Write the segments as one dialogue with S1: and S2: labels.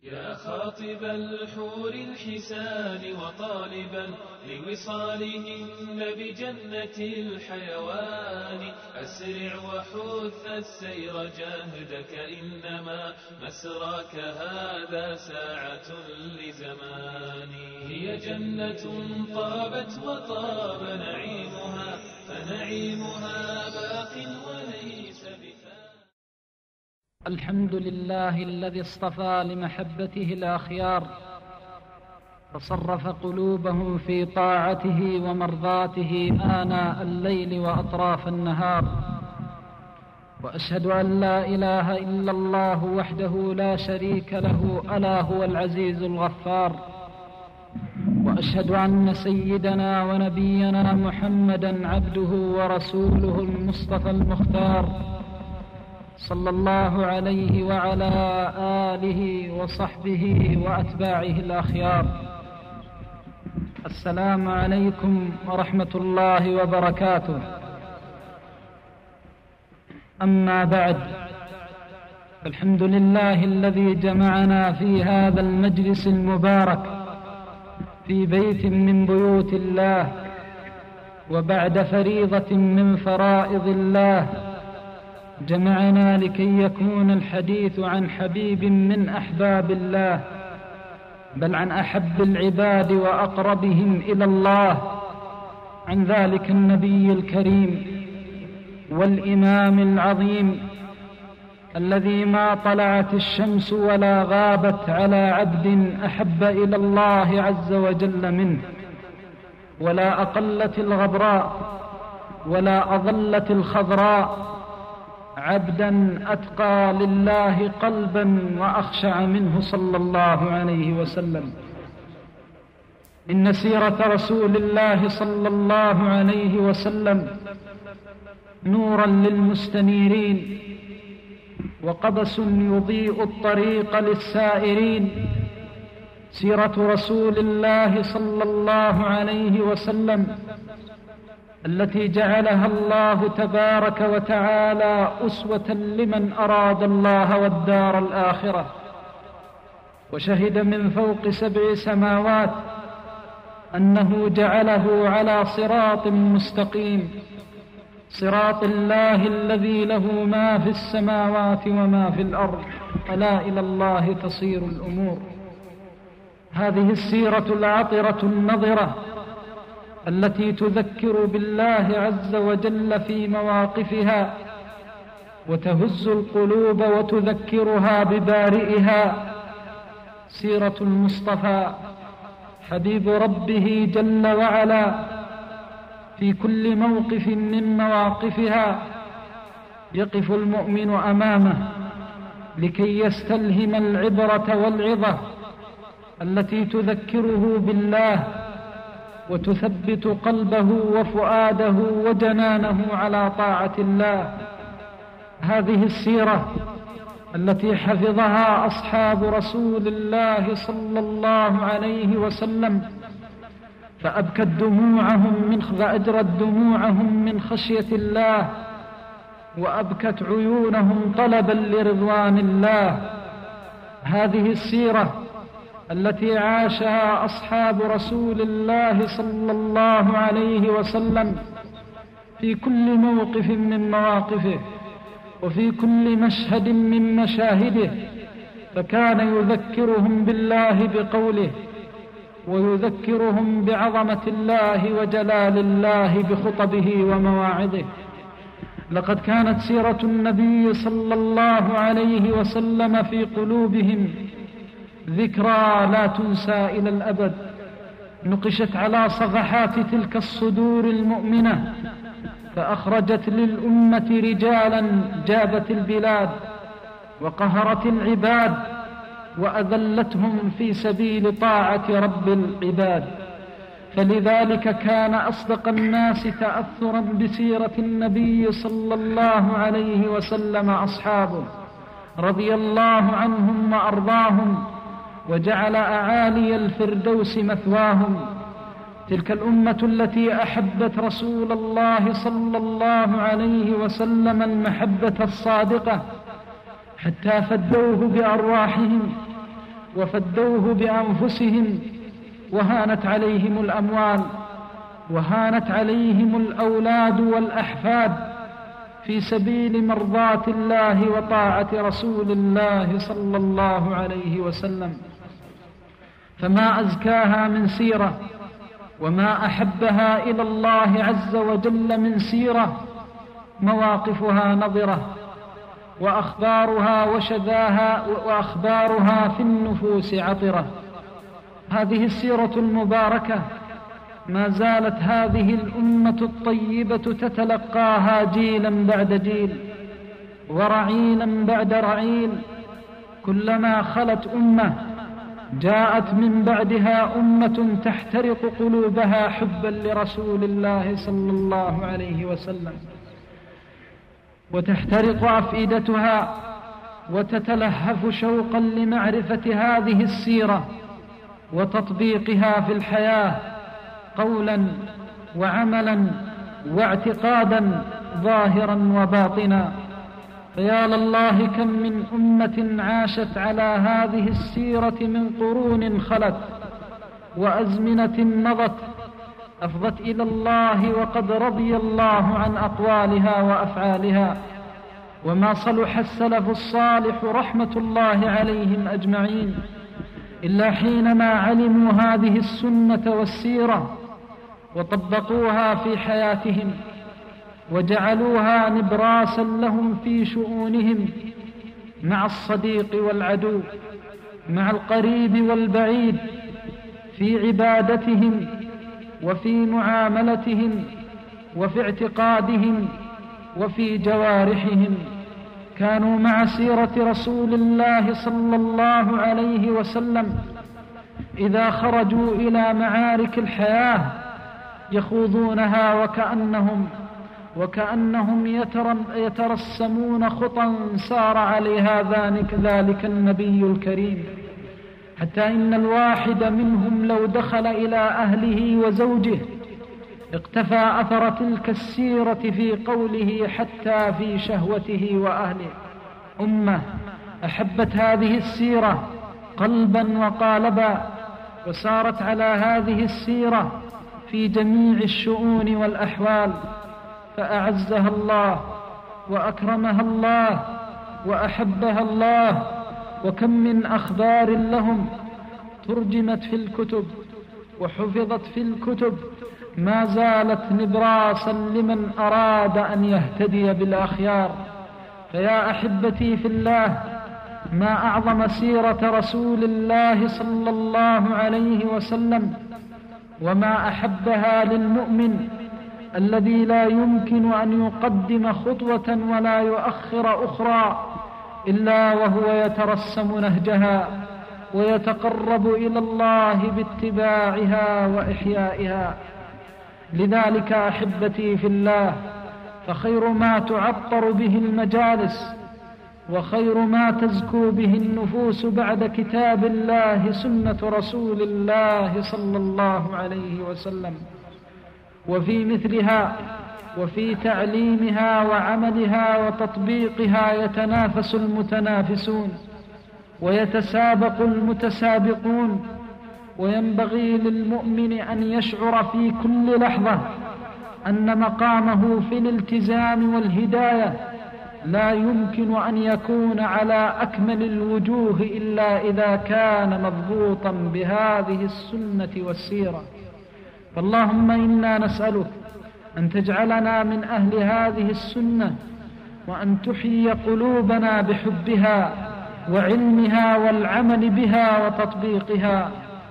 S1: يا خاطب الحور الحسان وطالبا لوصالهن بجنة الحيوان أسرع وحث السير جاهدك إنما مسراك هذا ساعة لزمان هي جنة طابت وطاب نعيمها فنعيمها باق وليس بفان.
S2: الحمد لله الذي اصطفى لمحبته الأخيار فصرف قلوبهم في طاعته ومرضاته آناء الليل وأطراف النهار، وأشهد أن لا إله إلا الله وحده لا شريك له ألا هو العزيز الغفار، وأشهد أن سيدنا ونبينا محمدا عبده ورسوله المصطفى المختار صلى الله عليه وعلى آله وصحبه وأتباعه الأخيار. السلام عليكم ورحمة الله وبركاته. أما بعد، الحمد لله الذي جمعنا في هذا المجلس المبارك في بيت من بيوت الله وبعد فريضة من فرائض الله، جمعنا لكي يكون الحديث عن حبيب من أحباب الله، بل عن أحب العباد وأقربهم إلى الله، عن ذلك النبي الكريم والإمام العظيم الذي ما طلعت الشمس ولا غابت على عبد أحب إلى الله عز وجل منه، ولا أقلت الغبراء ولا أظلت الخضراء عبدا أتقى لله قلبا وأخشع منه صلى الله عليه وسلم. إن سيرة رسول الله صلى الله عليه وسلم نورا للمستنيرين وقبس يضيء الطريق للسائرين. سيرة رسول الله صلى الله عليه وسلم التي جعلها الله تبارك وتعالى أسوة لمن أراد الله والدار الآخرة، وشهد من فوق 7 سماوات أنه جعله على صراط مستقيم، صراط الله الذي له ما في السماوات وما في الأرض، ألا إلى الله تصير الأمور. هذه السيرة العطرة النضرة التي تذكر بالله عز وجل في مواقفها وتهز القلوب وتذكرها ببارئها، سيرة المصطفى حبيب ربه جل وعلا. في كل موقف من مواقفها يقف المؤمن أمامه لكي يستلهم العبرة والعظة التي تذكره بالله وتثبت قلبه وفؤاده وجنانه على طاعة الله. هذه السيرة التي حفظها أصحاب رسول الله صلى الله عليه وسلم فأجرت دموعهم من خشية الله وأبكت عيونهم طلبا لرضوان الله. هذه السيرة التي عاشها أصحاب رسول الله صلى الله عليه وسلم في كل موقف من مواقفه وفي كل مشهد من مشاهده، فكان يذكرهم بالله بقوله ويذكرهم بعظمة الله وجلال الله بخطبه ومواعظه. لقد كانت سيرة النبي صلى الله عليه وسلم في قلوبهم ذكرى لا تنسى إلى الأبد، نقشت على صفحات تلك الصدور المؤمنة فأخرجت للأمة رجالا جابت البلاد وقهرت العباد وأذلتهم في سبيل طاعة رب العباد. فلذلك كان أصدق الناس تأثرا بسيرة النبي صلى الله عليه وسلم أصحابه رضي الله عنهم وأرضاهم، وجعل أعالي الفردوس مثواهم. تلك الأمة التي أحبت رسول الله صلى الله عليه وسلم المحبة الصادقة حتى فدوه بأرواحهم وفدوه بأنفسهم، وهانت عليهم الأموال وهانت عليهم الأولاد والأحفاد في سبيل مرضاة الله وطاعة رسول الله صلى الله عليه وسلم. فما أزكاها من سيرة، وما أحبها إلى الله عز وجل من سيرة، مواقفها نظرة، وأخبارها في النفوس عطرة. هذه السيرة المباركة ما زالت هذه الأمة الطيبة تتلقاها جيلا بعد جيل ورعيلا بعد رعيل. كلما خلت أمة جاءت من بعدها أمة تحترق قلوبها حبا لرسول الله صلى الله عليه وسلم، وتحترق أفئدتها وتتلهف شوقا لمعرفة هذه السيرة وتطبيقها في الحياة قولا وعملا واعتقادا ظاهرا وباطنا. فيا لله كم من أمة عاشت على هذه السيرة من قرون خلت وأزمنة مضت، أفضت إلى الله وقد رضي الله عن أقوالها وأفعالها. وما صلح السلف الصالح رحمة الله عليهم أجمعين إلا حينما علموا هذه السنة والسيرة وطبقوها في حياتهم وجعلوها نبراسا لهم في شؤونهم مع الصديق والعدو، مع القريب والبعيد، في عبادتهم وفي معاملتهم وفي اعتقادهم وفي جوارحهم. كانوا مع سيرة رسول الله صلى الله عليه وسلم إذا خرجوا إلى معارك الحياة يخوضونها وكأنهم يترسمون خطا سار عليها ذلك النبي الكريم، حتى إن الواحد منهم لو دخل إلى أهله وزوجه اقتفى أثر تلك السيرة في قوله حتى في شهوته وأهله. أمة أحبت هذه السيرة قلبا وقالبا، وسارت على هذه السيرة في جميع الشؤون والأحوال، فأعزها الله وأكرمها الله وأحبها الله. وكم من أخبار لهم ترجمت في الكتب وحفظت في الكتب ما زالت نبراسا لمن أراد أن يهتدي بالأخيار. فيا أحبتي في الله، ما أعظم سيرة رسول الله صلى الله عليه وسلم، وما أحبها للمؤمن الذي لا يمكن أن يقدم خطوة ولا يؤخر أخرى إلا وهو يترسم نهجها ويتقرب إلى الله باتباعها وإحيائها. لذلك أحبتي في الله، فخير ما تعطر به المجالس وخير ما تزكو به النفوس بعد كتاب الله سنة رسول الله صلى الله عليه وسلم. وفي مثلها وفي تعليمها وعملها وتطبيقها يتنافس المتنافسون ويتسابق المتسابقون. وينبغي للمؤمن أن يشعر في كل لحظة أن مقامه في الالتزام والهداية لا يمكن أن يكون على أكمل الوجوه إلا إذا كان مضبوطا بهذه السنة والسيرة. فاللهم إنا نسألك أن تجعلنا من أهل هذه السنة، وأن تحيي قلوبنا بحبها وعلمها والعمل بها وتطبيقها.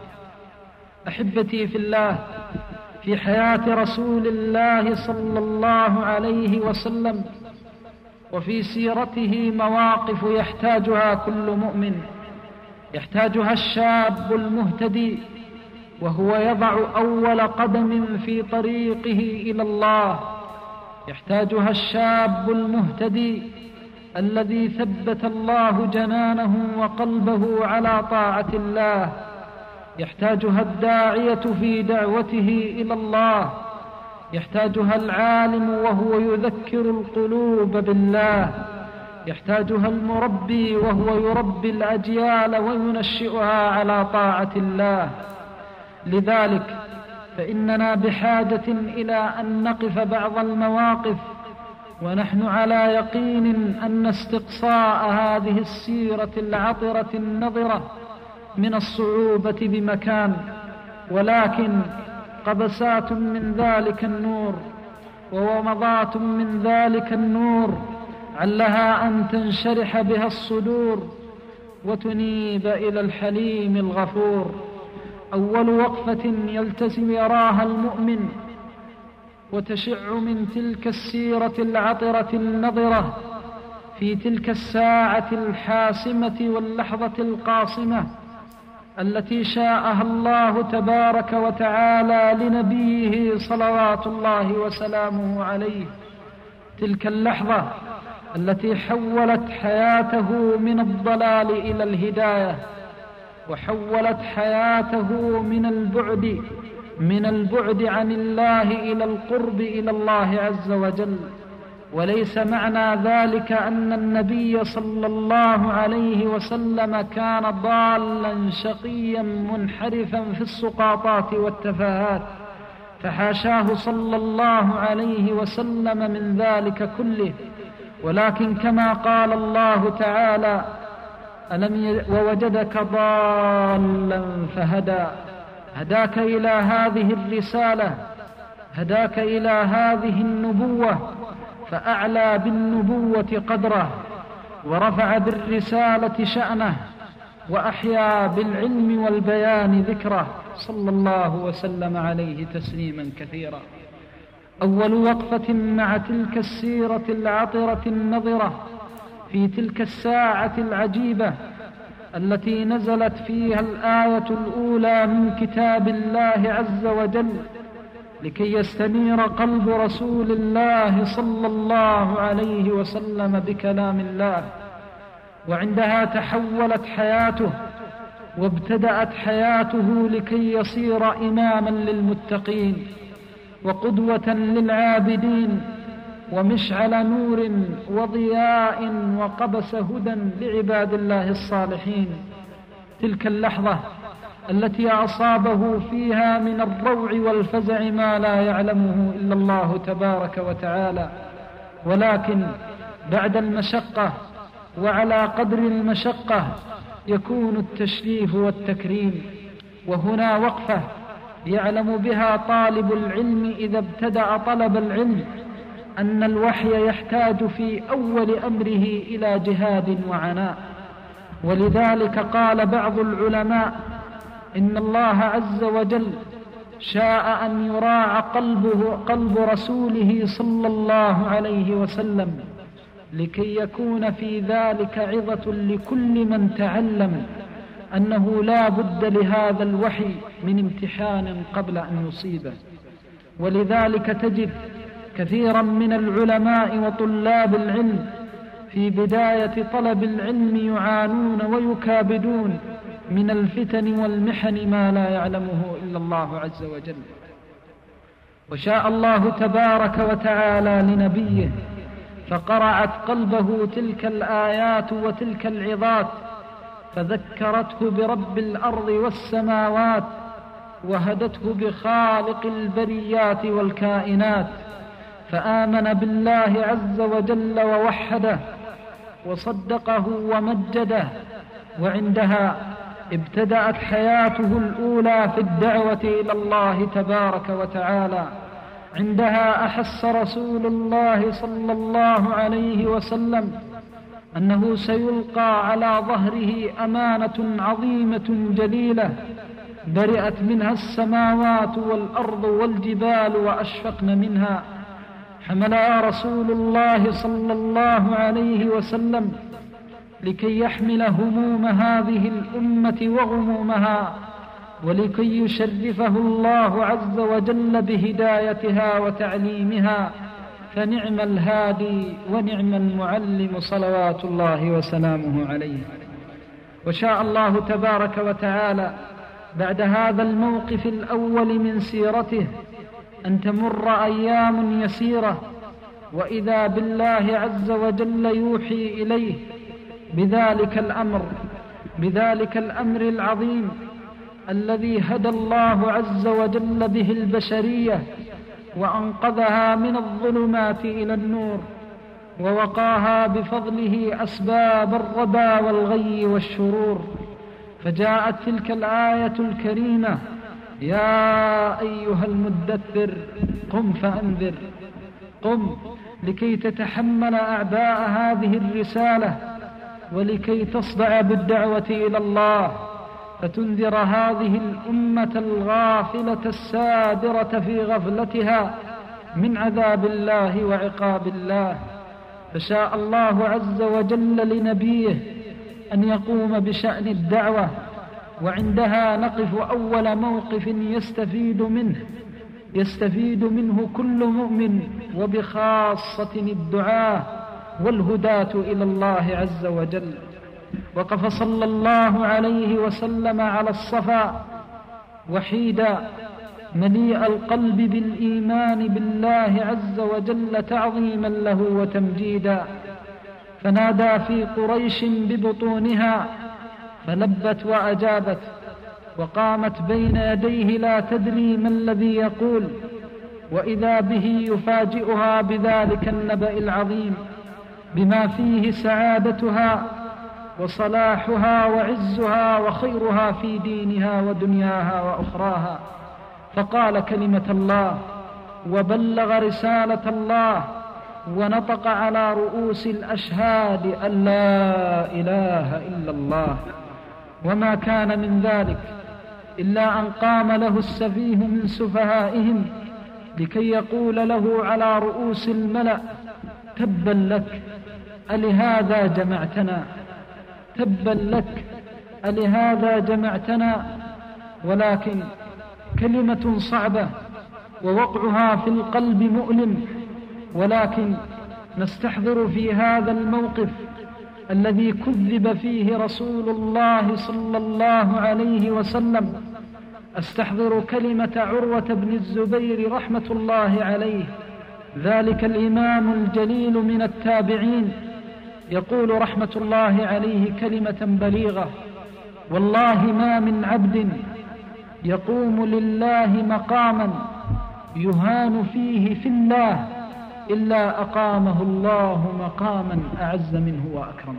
S2: أحبتي في الله، في حياة رسول الله صلى الله عليه وسلم وفي سيرته مواقف يحتاجها كل مؤمن، يحتاجها الشاب المهتدي وهو يضع أول قدم في طريقه إلى الله، يحتاجها الشاب المهتدي الذي ثبت الله جنانه وقلبه على طاعة الله، يحتاجها الداعية في دعوته إلى الله، يحتاجها العالم وهو يذكر القلوب بالله، يحتاجها المربي وهو يربي الأجيال وينشئها على طاعة الله. لذلك فإننا بحاجة إلى أن نقف بعض المواقف ونحن على يقين أن استقصاء هذه السيرة العطرة النضرة من الصعوبة بمكان، ولكن قبسات من ذلك النور وومضات من ذلك النور علها أن تنشرح بها الصدور وتنيب إلى الحليم الغفور. أول وقفة يراها المؤمن وتشع من تلك السيرة العطرة النضرة في تلك الساعة الحاسمة واللحظة القاصمة التي شاءها الله تبارك وتعالى لنبيه صلوات الله وسلامه عليه، تلك اللحظة التي حولت حياته من الضلال إلى الهداية، وحولت حياته من البعد عن الله إلى القرب إلى الله عز وجل. وليس معنى ذلك أن النبي صلى الله عليه وسلم كان ضالا شقيا منحرفا في السقاطات والتفاهات، فحاشاه صلى الله عليه وسلم من ذلك كله، ولكن كما قال الله تعالى: ووجدك ضالا فهدى، هداك إلى هذه الرسالة، هداك إلى هذه النبوة، فأعلى بالنبوة قدره ورفع بالرسالة شأنه وأحيا بالعلم والبيان ذكره، صلى الله وسلم عليه تسليما كثيرا. أول وقفة مع تلك السيرة العطرة النضرة في تلك الساعة العجيبة التي نزلت فيها الآية الأولى من كتاب الله عز وجل لكي يستنير قلب رسول الله صلى الله عليه وسلم بكلام الله، وعندها تحولت حياته وابتدأت حياته لكي يصير إماما للمتقين وقدوة للعابدين ومشعل نور وضياء وقبس هدى لعباد الله الصالحين. تلك اللحظة التي أصابه فيها من الروع والفزع ما لا يعلمه إلا الله تبارك وتعالى، ولكن بعد المشقة وعلى قدر المشقة يكون التشريف والتكريم. وهنا وقفة يعلم بها طالب العلم إذا ابتدأ طلب العلم أن الوحي يحتاج في أول أمره إلى جهاد وعناء. ولذلك قال بعض العلماء: إن الله عز وجل شاء أن يراع قلب رسوله صلى الله عليه وسلم لكي يكون في ذلك عظة لكل من تعلم أنه لا بد لهذا الوحي من امتحان قبل أن يصيبه. ولذلك تجد كثيرا من العلماء وطلاب العلم في بداية طلب العلم يعانون ويكابدون من الفتن والمحن ما لا يعلمه إلا الله عز وجل. وشاء الله تبارك وتعالى لنبيه فقرعت قلبه تلك الآيات وتلك العظات، فذكرته برب الأرض والسماوات وهدته بخالق البريات والكائنات، فآمن بالله عز وجل ووحده وصدقه ومجده. وعندها ابتدأت حياته الأولى في الدعوة إلى الله تبارك وتعالى. عندها أحس رسول الله صلى الله عليه وسلم أنه سيلقى على ظهره أمانة عظيمة جليلة برئت منها السماوات والأرض والجبال وأشفقن منها، حملها رسول الله صلى الله عليه وسلم لكي يحمل هموم هذه الأمة وغمومها، ولكي يشرفه الله عز وجل بهدايتها وتعليمها، فنعم الهادي ونعم المعلم صلوات الله وسلامه عليه. وشاء الله تبارك وتعالى بعد هذا الموقف الأول من سيرته أن تمر أيام يسيرة وإذا بالله عز وجل يوحي إليه بذلك الأمر العظيم الذي هدى الله عز وجل به البشرية وأنقذها من الظلمات إلى النور، ووقاها بفضله أسباب الردى والغي والشرور. فجاءت تلك الآية الكريمة: يا أيها المدثر قم فأنذر. قم لكي تتحمل أعباء هذه الرسالة، ولكي تصدع بالدعوة إلى الله، فتنذر هذه الأمة الغافلة السادرة في غفلتها من عذاب الله وعقاب الله. فشاء الله عز وجل لنبيه أن يقوم بشأن الدعوة، وعندها نقف أول موقف يستفيد منه كل مؤمن، وبخاصة الدعاة والهداة إلى الله عز وجل. وقف صلى الله عليه وسلم على الصفا وحيدا مليء القلب بالإيمان بالله عز وجل تعظيما له وتمجيدا، فنادى في قريش ببطونها فلبت وأجابت، وقامت بين يديه لا تدري ما الذي يقول، وإذا به يفاجئها بذلك النبأ العظيم بما فيه سعادتها وصلاحها وعزها وخيرها في دينها ودنياها وأخراها. فقال كلمة الله وبلغ رسالة الله، ونطق على رؤوس الأشهاد أن لا إله إلا الله. وما كان من ذلك إلا أن قام له السفيه من سفهائهم لكي يقول له على رؤوس الملأ: تبا لك ألهذا جمعتنا، تبا لك ألهذا جمعتنا. ولكن كلمة صعبة ووقعها في القلب مؤلم، ولكن نستحضر في هذا الموقف الذي كذب فيه رسول الله صلى الله عليه وسلم، أستحضر كلمة عروة بن الزبير رحمة الله عليه، ذلك الإمام الجليل من التابعين، يقول رحمة الله عليه كلمة بليغة: والله ما من عبد يقوم لله مقاما يهان فيه في الله إلا أقامه الله مقاما أعز منه وأكرم.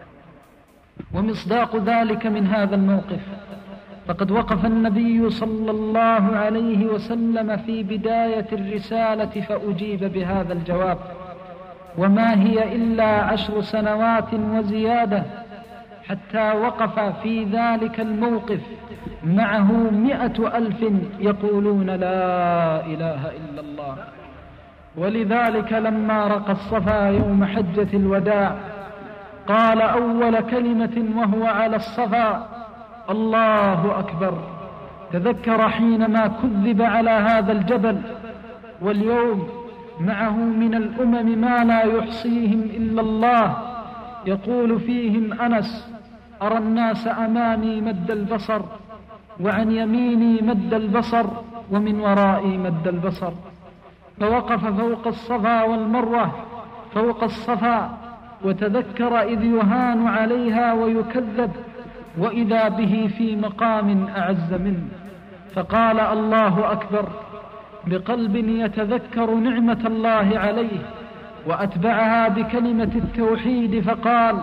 S2: ومصداق ذلك من هذا الموقف فقد وقف النبي صلى الله عليه وسلم في بداية الرسالة فأجيب بهذا الجواب: وما هي إلا 10 سنوات وزيادة، حتى وقف في ذلك الموقف معه 100,000 يقولون لا إله إلا الله. ولذلك لما رقى الصفا يوم حجة الوداع قال أول كلمة وهو على الصفا: الله أكبر. تذكر حينما كذب على هذا الجبل، واليوم معه من الأمم ما لا يحصيهم إلا الله. يقول فيهم أنس: أرى الناس أمامي مد البصر، وعن يميني مد البصر، ومن ورائي مد البصر. فوقف فوق الصفا والمروة فوق الصفا، وتذكر إذ يهان عليها ويكذب، وإذا به في مقام أعز منه، فقال الله أكبر بقلب يتذكر نعمة الله عليه، وأتبعها بكلمة التوحيد فقال: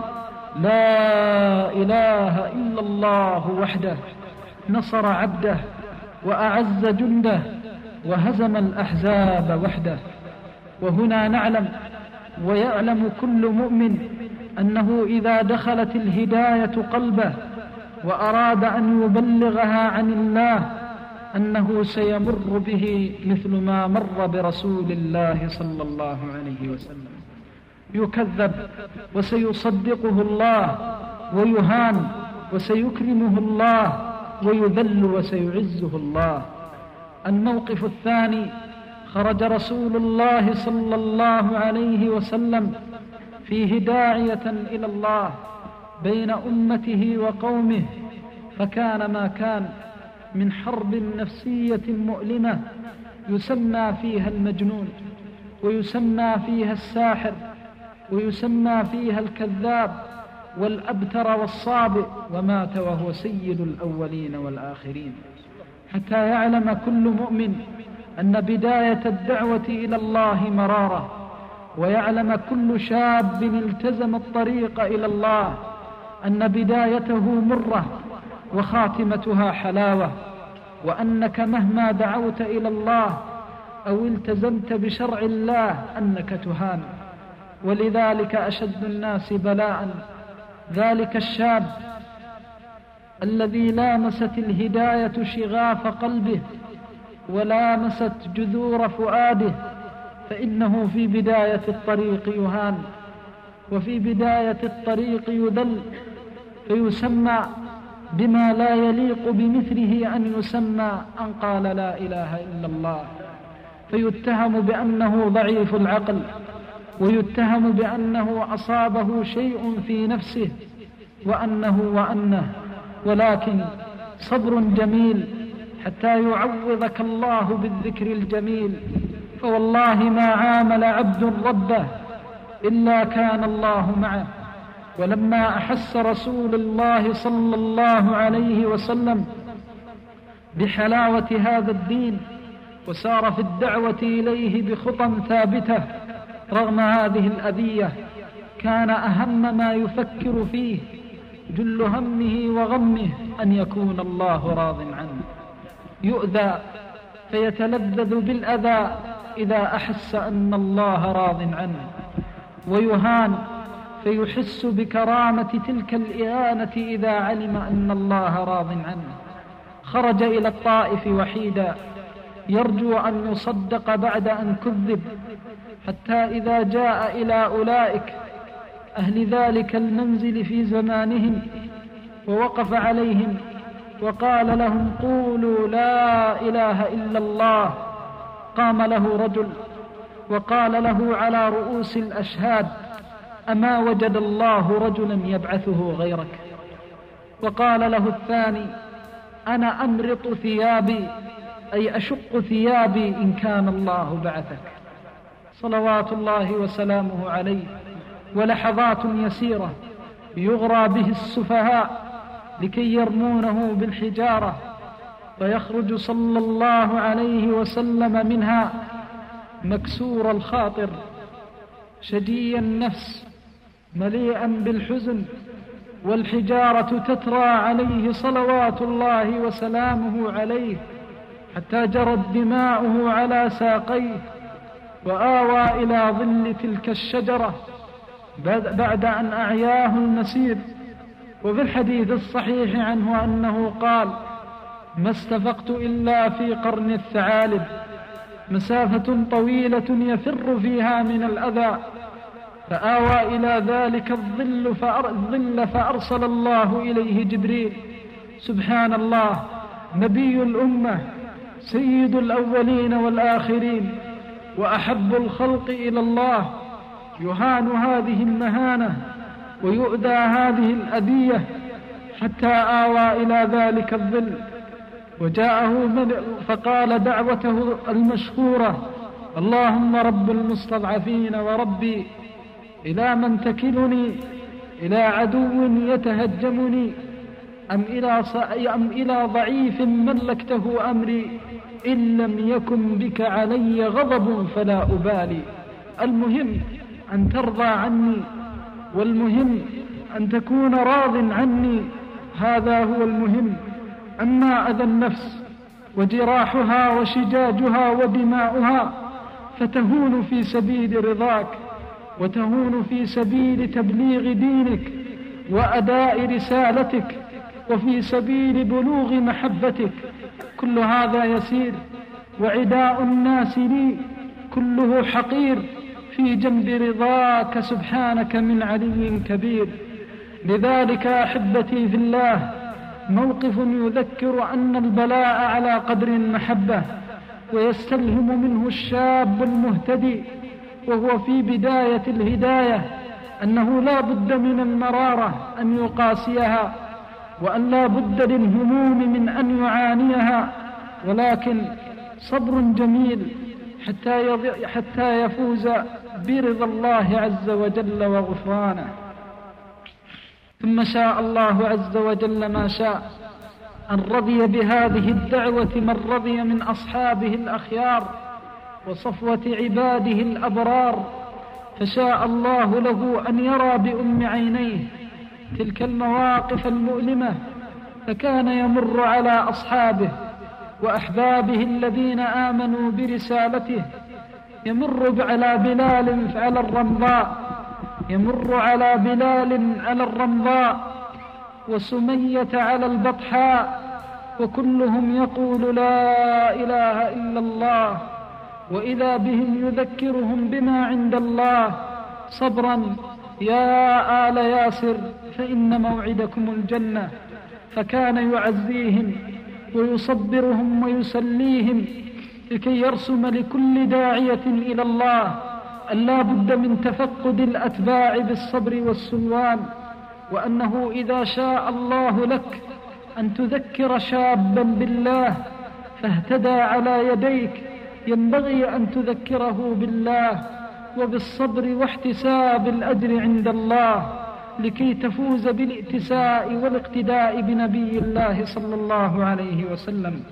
S2: لا إله إلا الله وحده نصر عبده وأعز جنده وهزم الأحزاب وحده. وهنا نعلم ويعلم كل مؤمن أنه إذا دخلت الهداية قلبه وأراد أن يبلغها عن الله أنه سيمر به مثل ما مر برسول الله صلى الله عليه وسلم، يكذب وسيصدقه الله، ويهان وسيكرمه الله، ويذل وسيعزه الله. الموقف الثاني: خرج رسول الله صلى الله عليه وسلم فيه داعية إلى الله بين أمته وقومه، فكان ما كان من حرب نفسية مؤلمة يسمى فيها المجنون، ويسمى فيها الساحر، ويسمى فيها الكذاب والأبتر والصابئ، ومات وهو سيد الأولين والآخرين، حتى يعلم كل مؤمن أن بداية الدعوة إلى الله مرارة، ويعلم كل شاب التزم الطريق إلى الله أن بدايته مرة وخاتمتها حلاوة، وأنك مهما دعوت إلى الله أو التزمت بشرع الله أنك تهان. ولذلك أشد الناس بلاء ذلك الشاب الذي لامست الهداية شغاف قلبه ولامست جذور فؤاده، فإنه في بداية الطريق يهان، وفي بداية الطريق يذل، فيسمى بما لا يليق بمثله أن يسمى أن قال لا إله إلا الله، فيتهم بأنه ضعيف العقل، ويتهم بأنه أصابه شيء في نفسه وأنه ولكن صبر جميل حتى يعوضك الله بالذكر الجميل. فوالله ما عامل عبد ربه إلا كان الله معه. ولما أحس رسول الله صلى الله عليه وسلم بحلاوة هذا الدين وسار في الدعوة إليه بخطى ثابتة رغم هذه الأذية، كان أهم ما يفكر فيه جل همه وغمه أن يكون الله راض عنه. يؤذى فيتلذذ بالأذى إذا أحس أن الله راض عنه، ويهان فيحس بكرامة تلك الإهانة إذا علم أن الله راض عنه. خرج إلى الطائف وحيدا يرجو أن يصدق بعد أن كذب، حتى إذا جاء إلى أولئك أهل ذلك المنزل في زمانهم ووقف عليهم وقال لهم قولوا لا إله إلا الله، قام له رجل وقال له على رؤوس الأشهاد أما وجد الله رجلا يبعثه غيرك؟ وقال له الثاني أنا أمرط ثيابي، أي أشق ثيابي إن كان الله بعثك، صلوات الله وسلامه عليه. ولحظات يسيرة يغرى به السفهاء لكي يرمونه بالحجارة، فيخرج صلى الله عليه وسلم منها مكسور الخاطر شجي النفس مليئا بالحزن، والحجارة تترى عليه صلوات الله وسلامه عليه حتى جرت دماؤه على ساقيه، وآوى إلى ظل تلك الشجرة بعد أن أعياه المسير. وفي الحديث الصحيح عنه أنه قال ما استفقت إلا في قرن الثعالب، مسافة طويلة يفر فيها من الأذى، فآوى إلى ذلك الظل فأرسل الله إليه جبريل. سبحان الله، نبي الأمة سيد الأولين والآخرين وأحب الخلق إلى الله، يهان هذه المهانة ويؤذى هذه الأذية حتى آوى إلى ذلك الظل، وجاءه فقال دعوته المشهورة اللهم رب المستضعفين وربي إلى من تكلني؟ إلى عدو يتهجمني أم إلى ضعيف ملكته أمري؟ إن لم يكن بك علي غضب فلا أبالي. المهم أن ترضى عني، والمهم أن تكون راض عني، هذا هو المهم. أما أذى النفس وجراحها وشجاجها ودماؤها فتهون في سبيل رضاك، وتهون في سبيل تبليغ دينك وأداء رسالتك، وفي سبيل بلوغ محبتك. كل هذا يسير، وعداء الناس لي كله حقير في جنب رضاك سبحانك من علي كبير. لذلك أحبتي في الله موقف يذكر أن البلاء على قدر المحبة، ويستلهم منه الشاب المهتدي وهو في بداية الهداية أنه لا بد من المرارة أن يقاسيها، وأن لا بد للهموم من أن يعانيها، ولكن صبر جميل حتى يفوز برضا الله عز وجل وغفرانه. ثم شاء الله عز وجل ما شاء، أن رضي بهذه الدعوة من رضي من أصحابه الأخيار وصفوة عباده الأبرار، فشاء الله له أن يرى بأم عينيه تلك المواقف المؤلمة، فكان يمر على أصحابه وأحبابه الذين آمنوا برسالته، يمر على بلال على الرمضاء، يمر على بلال على الرمضاء وسمية على البطحاء، وكلهم يقول لا إله إلا الله، وإذا بهم يذكرهم بما عند الله: صبرا يا آل ياسر فإن موعدكم الجنة. فكان يعزيهم ويصبرهم ويسليهم لكي يرسم لكل داعية إلى الله أن لا بد من تفقد الأتباع بالصبر والسلوان، وأنه إذا شاء الله لك أن تذكر شابا بالله فاهتدى على يديك، ينبغي أن تذكره بالله وبالصبر واحتساب الأجر عند الله، لكي تفوز بالائتساء والاقتداء بنبي الله صلى الله عليه وسلم.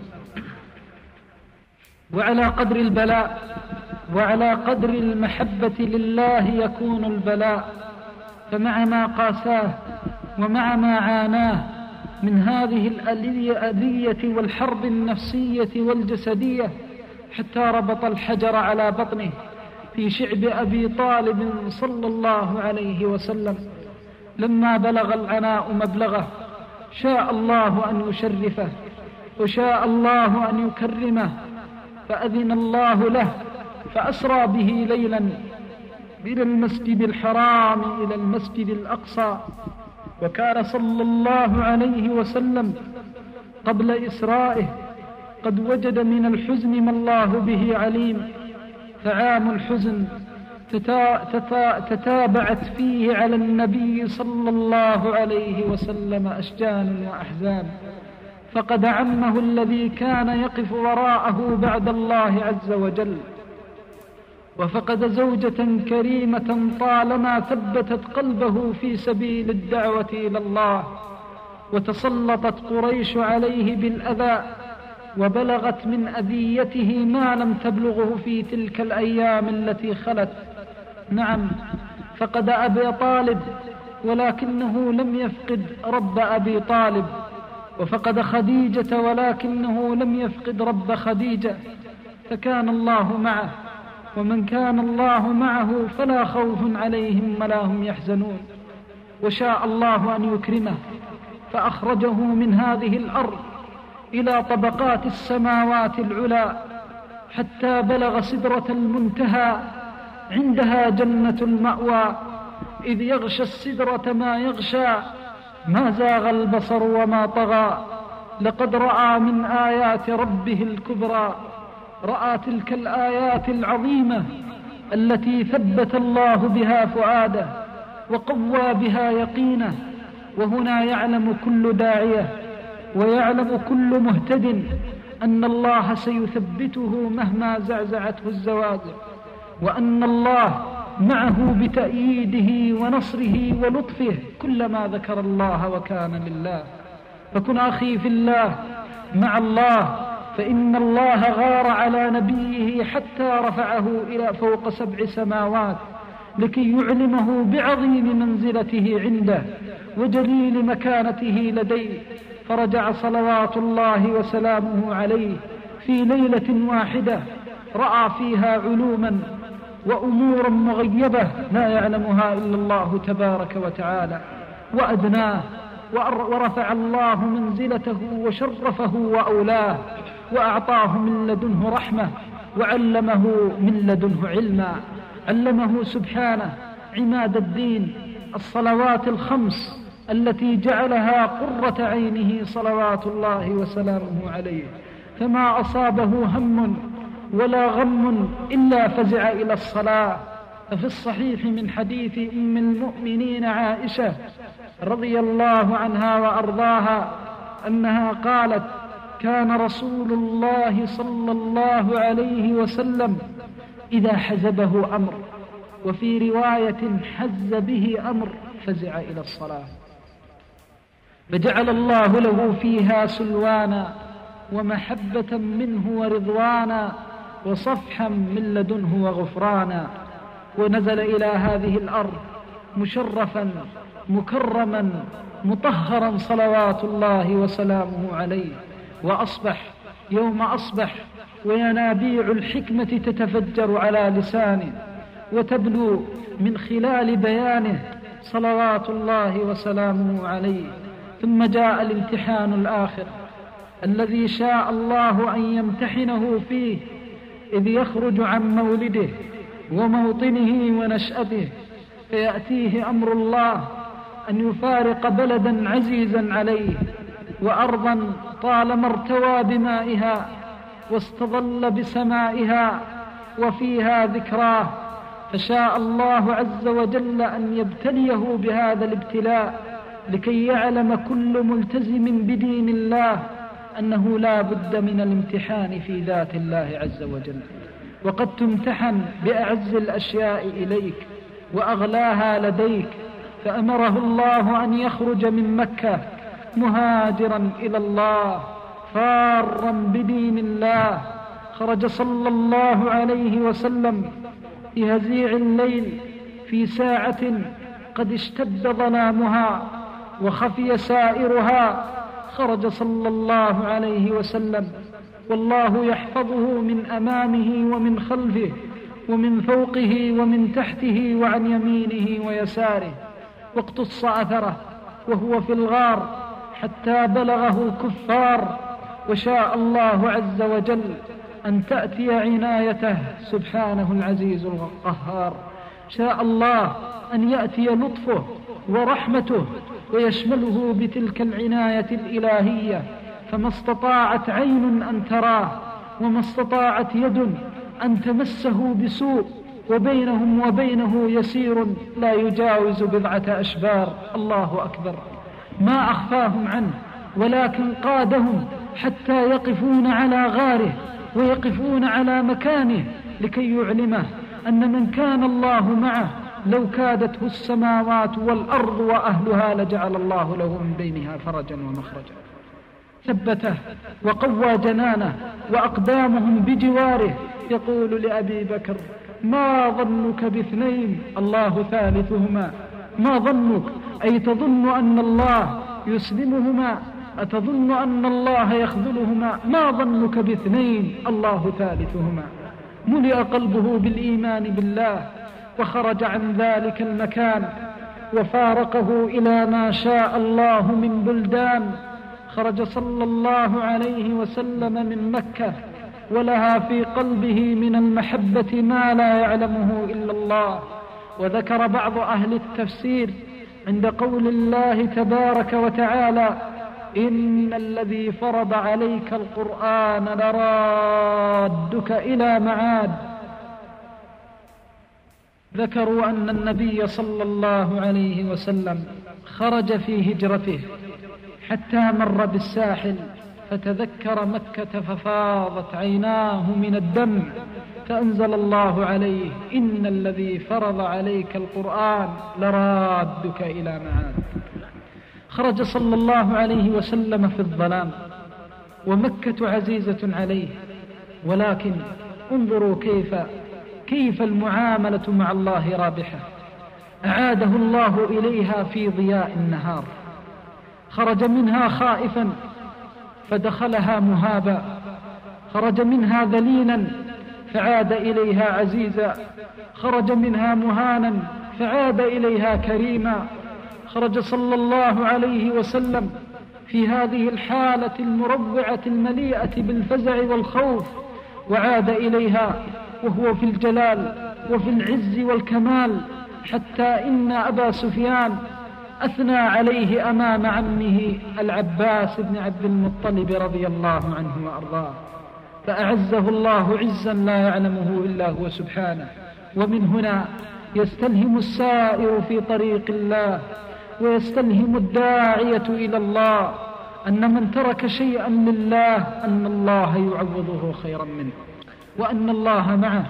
S2: وعلى قدر البلاء وعلى قدر المحبة لله يكون البلاء، فمع ما قاساه ومع ما عاناه من هذه الأذية والحرب النفسية والجسدية، حتى ربط الحجر على بطنه في شعب أبي طالب صلى الله عليه وسلم. لما بلغ العناء مبلغه شاء الله أن يشرفه وشاء الله أن يكرمه، فأذن الله له فأسرى به ليلا من المسجد الحرام إلى المسجد الأقصى. وكان صلى الله عليه وسلم قبل إسرائه قد وجد من الحزن ما الله به عليم، فعام الحزن تتابعت فيه على النبي صلى الله عليه وسلم أشجان وأحزان، فقد عمه الذي كان يقف وراءه بعد الله عز وجل، وفقد زوجة كريمة طالما ثبتت قلبه في سبيل الدعوة إلى الله، وتسلطت قريش عليه بالأذى وبلغت من أذيته ما لم تبلغه في تلك الأيام التي خلت. نعم، فقد أبي طالب ولكنه لم يفقد رب أبي طالب، وفقد خديجة ولكنه لم يفقد رب خديجة، فكان الله معه، ومن كان الله معه فلا خوف عليهم ولا هم يحزنون. وشاء الله أن يكرمه فأخرجه من هذه الأرض إلى طبقات السماوات العلى حتى بلغ سدرة المنتهى، عندها جنة المأوى، إذ يغشى السدرة ما يغشى، ما زاغ البصر وما طغى، لقد رأى من آيات ربه الكبرى. رأى تلك الآيات العظيمة التي ثبت الله بها فؤاده وقوى بها يقينه. وهنا يعلم كل داعية ويعلم كل مهتد أن الله سيثبته مهما زعزعته الزوازع، وأن الله معه بتأييده ونصره ولطفه كلما ذكر الله وكان لله. فكن أخي في الله مع الله، فإن الله غار على نبيه حتى رفعه إلى فوق 7 سماوات لكي يعلمه بعظيم منزلته عنده وجليل مكانته لديه. فرجع صلوات الله وسلامه عليه في ليلة واحدة رأى فيها علوما وأمورا مغيبة لا يعلمها إلا الله تبارك وتعالى، وأدناه ورفع الله منزلته وشرفه وأولاه، وأعطاه من لدنه رحمة، وعلمه من لدنه علما. علمه سبحانه عماد الدين الصلوات الخمس التي جعلها قرة عينه صلوات الله وسلامه عليه، فما أصابه هم ولا غم إلا فزع إلى الصلاة. ففي الصحيح من حديث أم المؤمنين عائشة رضي الله عنها وأرضاها أنها قالت: كان رسول الله صلى الله عليه وسلم إذا حزبه أمر، وفي رواية حز به أمر فزع إلى الصلاة، فجعل الله له فيها سلوانا ومحبة منه ورضوانا وصفحا من لدنه وغفرانا. ونزل إلى هذه الأرض مشرفا مكرما مطهرا صلوات الله وسلامه عليه، وأصبح يوم أصبح وينابيع الحكمة تتفجر على لسانه وتبلو من خلال بيانه صلوات الله وسلامه عليه. ثم جاء الامتحان الآخر الذي شاء الله أن يمتحنه فيه، إذ يخرج عن مولده وموطنه ونشأته، فيأتيه أمر الله أن يفارق بلدا عزيزا عليه وأرضا طالما ارتوى بمائها واستظل بسمائها وفيها ذكراه، فشاء الله عز وجل أن يبتليه بهذا الابتلاء لكي يعلم كل ملتزم بدين الله أنه لا بد من الامتحان في ذات الله عز وجل، وقد تمتحن بأعز الأشياء إليك وأغلاها لديك. فأمره الله أن يخرج من مكة مهاجرا إلى الله فارا بدين الله. خرج صلى الله عليه وسلم في هزيع الليل في ساعة قد اشتد ظلامها وخفي سائرها، خرج صلى الله عليه وسلم والله يحفظه من أمامه ومن خلفه ومن فوقه ومن تحته وعن يمينه ويساره، واقتص أثره وهو في الغار حتى بلغه الكفار. وشاء الله عز وجل أن تأتي عنايته سبحانه العزيز القهار، شاء الله أن يأتي لطفه ورحمته ويشمله بتلك العناية الإلهية، فما استطاعت عين أن تراه وما استطاعت يد أن تمسه بسوء، وبينهم وبينه يسير لا يجاوز 7 أشبار. الله أكبر، ما أخفاهم عنه ولكن قادهم حتى يقفون على غاره ويقفون على مكانه لكي يعلمه أن من كان الله معه لو كادته السماوات والأرض وأهلها لجعل الله له من بينها فرجا ومخرجا. ثبته وقوى جنانه وأقدامهم بجواره، يقول لأبي بكر: ما ظنك باثنين الله ثالثهما؟ ما ظنك؟ أي تظن أن الله يسلمهما؟ أتظن أن الله يخذلهما؟ ما ظنك باثنين الله ثالثهما؟ ملئ قلبه بالإيمان بالله وخرج عن ذلك المكان وفارقه إلى ما شاء الله من بلدان. خرج صلى الله عليه وسلم من مكة ولها في قلبه من المحبة ما لا يعلمه إلا الله. وذكر بعض أهل التفسير عند قول الله تبارك وتعالى: إن الذي فرض عليك القرآن لرادك إلى معاد. ذكروا أن النبي صلى الله عليه وسلم خرج في هجرته حتى مر بالساحل فتذكر مكة ففاضت عيناه من الدمع، فأنزل الله عليه: إن الذي فرض عليك القرآن لرادك إلى معاد. خرج صلى الله عليه وسلم في الظلام ومكة عزيزة عليه، ولكن انظروا كيف المعاملة مع الله رابحة. أعاده الله إليها في ضياء النهار. خرج منها خائفا فدخلها مهابا، خرج منها ذليلا فعاد إليها عزيزا، خرج منها مهانا فعاد إليها كريما. خرج صلى الله عليه وسلم في هذه الحالة المروعة المليئة بالفزع والخوف، وعاد إليها وهو في الجلال وفي العز والكمال، حتى إن أبا سفيان أثنى عليه أمام عمه العباس بن عبد المطلب رضي الله عنه وأرضاه، فأعزه الله عزا لا يعلمه إلا هو سبحانه. ومن هنا يستلهم السائر في طريق الله ويستلهم الداعية إلى الله أن من ترك شيئا لله أن الله يعوضه خيرا منه، وأن الله معه،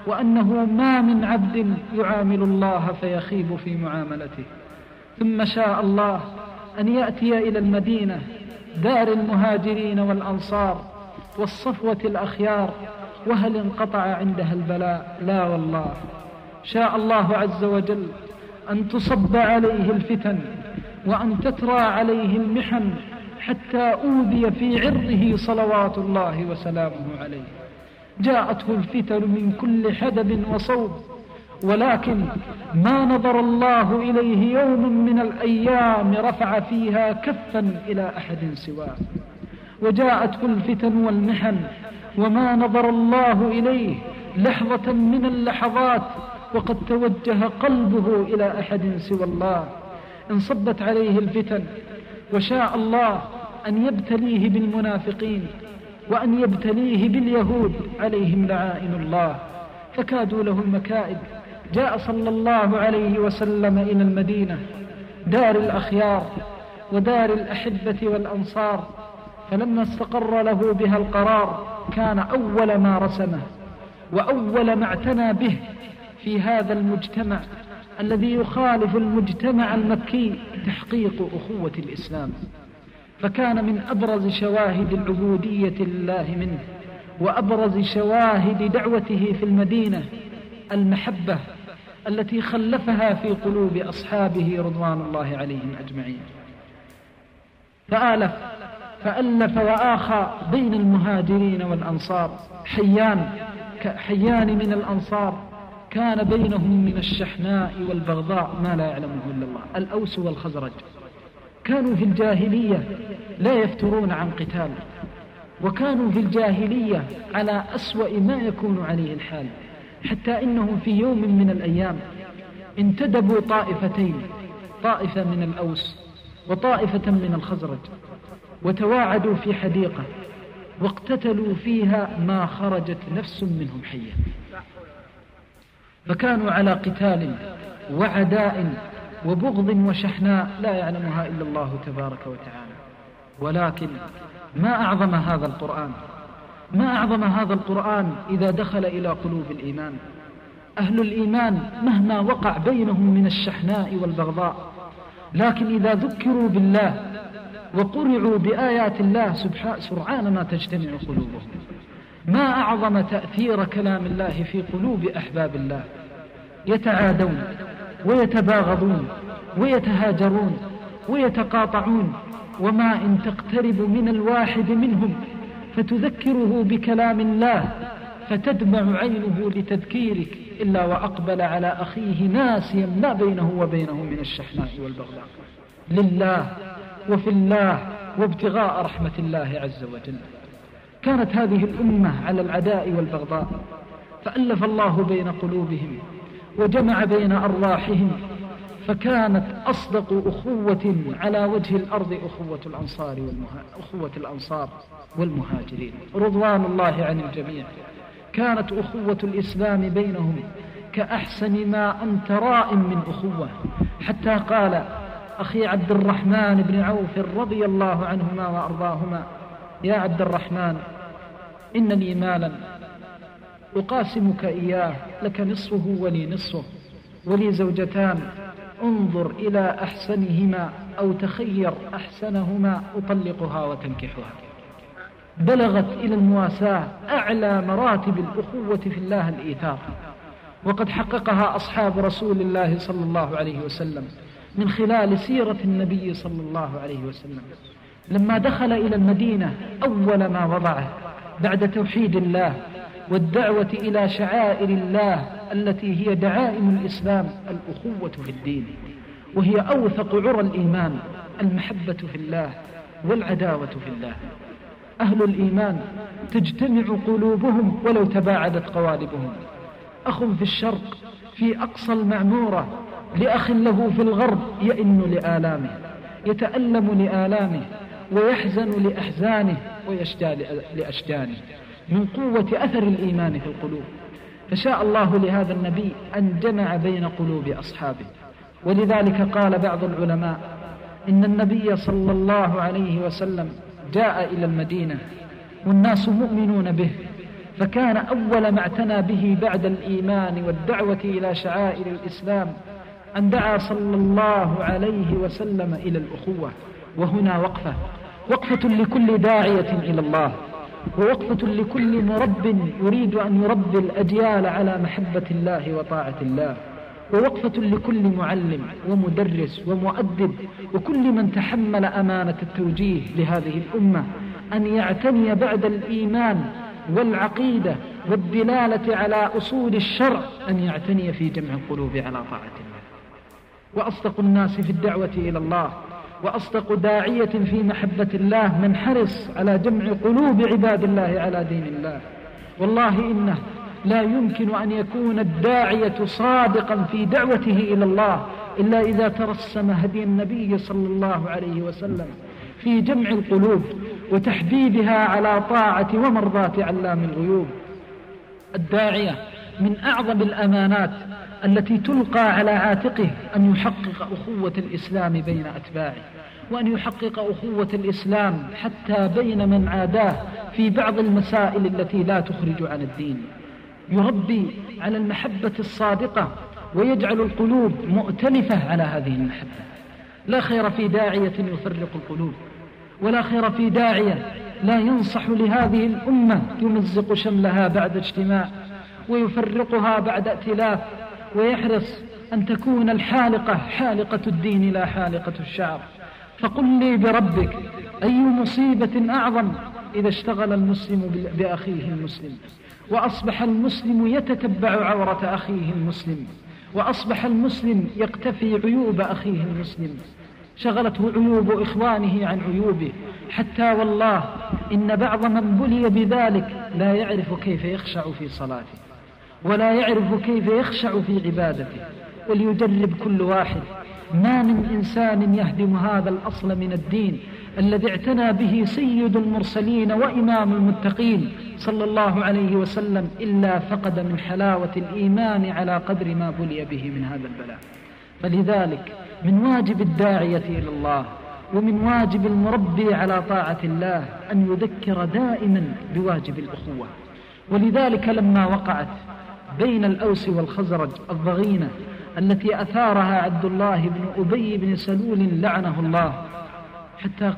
S2: وأنه ما من عبد يعامل الله فيخيب في معاملته. ثم شاء الله أن يأتي إلى المدينة دار المهاجرين والأنصار والصفوة الأخيار، وهل انقطع عندها البلاء؟ لا والله، شاء الله عز وجل أن تصب عليه الفتن وأن تترى عليه المحن حتى أوذي في عرضه صلوات الله وسلامه عليه. جاءته الفتن من كل حدب وصوب، ولكن ما نظر الله إليه يوم من الأيام رفع فيها كفا إلى أحد سواه. وجاءته الفتن والمحن وما نظر الله إليه لحظة من اللحظات وقد توجه قلبه إلى أحد سوى الله. انصبت عليه الفتن وشاء الله أن يبتليه بالمنافقين وأن يبتليه باليهود عليهم لعائن الله، فكادوا له المكائد. جاء صلى الله عليه وسلم إلى المدينة دار الأخيار ودار الأحبة والأنصار، فلما استقر له بها القرار كان أول ما رسمه وأول ما اعتنى به في هذا المجتمع الذي يخالف المجتمع المكي تحقيق أخوة الإسلام. فكان من أبرز شواهد العبودية لله منه وأبرز شواهد دعوته في المدينة المحبة التي خلفها في قلوب أصحابه رضوان الله عليهم أجمعين. فألف وآخى بين المهاجرين والأنصار. حيان من الأنصار كان بينهم من الشحناء والبغضاء ما لا يعلمه إلا الله. الأوس والخزرج كانوا في الجاهلية لا يفترون عن قتال، وكانوا في الجاهلية على أسوأ ما يكون عليه الحال، حتى إنهم في يوم من الأيام انتدبوا طائفتين، طائفة من الأوس وطائفة من الخزرج، وتواعدوا في حديقة واقتتلوا فيها ما خرجت نفس منهم حية. فكانوا على قتال وعداء وبغض وشحناء لا يعلمها إلا الله تبارك وتعالى. ولكن ما أعظم هذا القرآن، ما أعظم هذا القرآن إذا دخل إلى قلوب الإيمان. أهل الإيمان مهما وقع بينهم من الشحناء والبغضاء، لكن إذا ذكروا بالله وقرعوا بآيات الله سرعان ما تجتمع قلوبهم. ما أعظم تأثير كلام الله في قلوب أحباب الله، يتعادون ويتباغضون ويتهاجرون ويتقاطعون، وما إن تقترب من الواحد منهم فتذكره بكلام الله فتدمع عينه لتذكيرك إلا وأقبل على أخيه ناسيا ما بينه وبينه من الشحناء والبغضاء لله وفي الله وابتغاء رحمة الله عز وجل. كانت هذه الأمة على العداء والبغضاء، فألف الله بين قلوبهم وجمع بين أرواحهم، فكانت أصدق أخوة على وجه الأرض أخوة الأنصار والمهاجرين رضوان الله عن الجميع. كانت أخوة الإسلام بينهم كأحسن ما أنت رائم من أخوة، حتى قال أخي عبد الرحمن بن عوف رضي الله عنهما وأرضاهما: يا عبد الرحمن، إن لي مالا أقاسمك إياه، لك نصفه ولي نصفه، ولي زوجتان، انظر إلى أحسنهما أو تخير أحسنهما أطلقها وتنكحها. بلغت إلى المواساة أعلى مراتب الأخوة في الله الإيثار، وقد حققها أصحاب رسول الله صلى الله عليه وسلم من خلال سيرة النبي صلى الله عليه وسلم. لما دخل إلى المدينة أول ما وضعه بعد توحيد الله والدعوة إلى شعائر الله التي هي دعائم الإسلام الأخوة في الدين، وهي أوثق عرى الإيمان، المحبة في الله والعداوة في الله. أهل الإيمان تجتمع قلوبهم ولو تباعدت قوالبهم. أخ في الشرق في أقصى المعمورة لأخ له في الغرب يئن لآلامه، يتألم لآلامه ويحزن لأحزانه ويشتاق لأشجانه من قوة أثر الإيمان في القلوب. فشاء الله لهذا النبي أن جمع بين قلوب أصحابه، ولذلك قال بعض العلماء إن النبي صلى الله عليه وسلم جاء إلى المدينة والناس مؤمنون به، فكان أول ما اعتنى به بعد الإيمان والدعوة إلى شعائر الإسلام أن دعا صلى الله عليه وسلم إلى الأخوة. وهنا وقفة لكل داعية إلى الله، ووقفة لكل مرب يريد أن يربي الأجيال على محبة الله وطاعة الله، ووقفة لكل معلم ومدرس ومؤدب وكل من تحمل أمانة التوجيه لهذه الأمة أن يعتني بعد الإيمان والعقيدة والدلالة على أصول الشرع أن يعتني في جمع القلوب على طاعة الله. وأصدق الناس في الدعوة إلى الله وأصدق داعية في محبة الله من حرص على جمع قلوب عباد الله على دين الله. والله إنه لا يمكن أن يكون الداعية صادقا في دعوته إلى الله إلا إذا ترسم هدي النبي صلى الله عليه وسلم في جمع القلوب وتحديدها على طاعة ومرضاة علام الغيوب. الداعية من أعظم الأمانات التي تلقى على عاتقه أن يحقق أخوة الإسلام بين أتباعه، وأن يحقق أخوة الإسلام حتى بين من عاداه في بعض المسائل التي لا تخرج عن الدين. يربي على المحبة الصادقة ويجعل القلوب مؤتلفة على هذه المحبة. لا خير في داعية يفرق القلوب، ولا خير في داعية لا ينصح لهذه الأمة يمزق شملها بعد اجتماع ويفرقها بعد ائتلاف، ويحرص أن تكون الحالقة حالقة الدين لا حالقة الشعر. فقل لي بربك أي مصيبة أعظم إذا اشتغل المسلم بأخيه المسلم، وأصبح المسلم يتتبع عورة أخيه المسلم، وأصبح المسلم يقتفي عيوب أخيه المسلم، شغلته عيوب إخوانه عن عيوبه، حتى والله إن بعض من بلي بذلك لا يعرف كيف يخشع في صلاته، ولا يعرف كيف يخشع في عبادته. وليجرب كل واحد، ما من إنسان يهدم هذا الأصل من الدين الذي اعتنى به سيد المرسلين وإمام المتقين صلى الله عليه وسلم إلا فقد من حلاوة الإيمان على قدر ما بلي به من هذا البلاء. فلذلك من واجب الداعية إلى الله ومن واجب المربي على طاعة الله أن يذكر دائما بواجب الأخوة. ولذلك لما وقعت بين الأوس والخزرج الضغينة التي أثارها عبد الله بن أبي بن سلول لعنه الله، حتى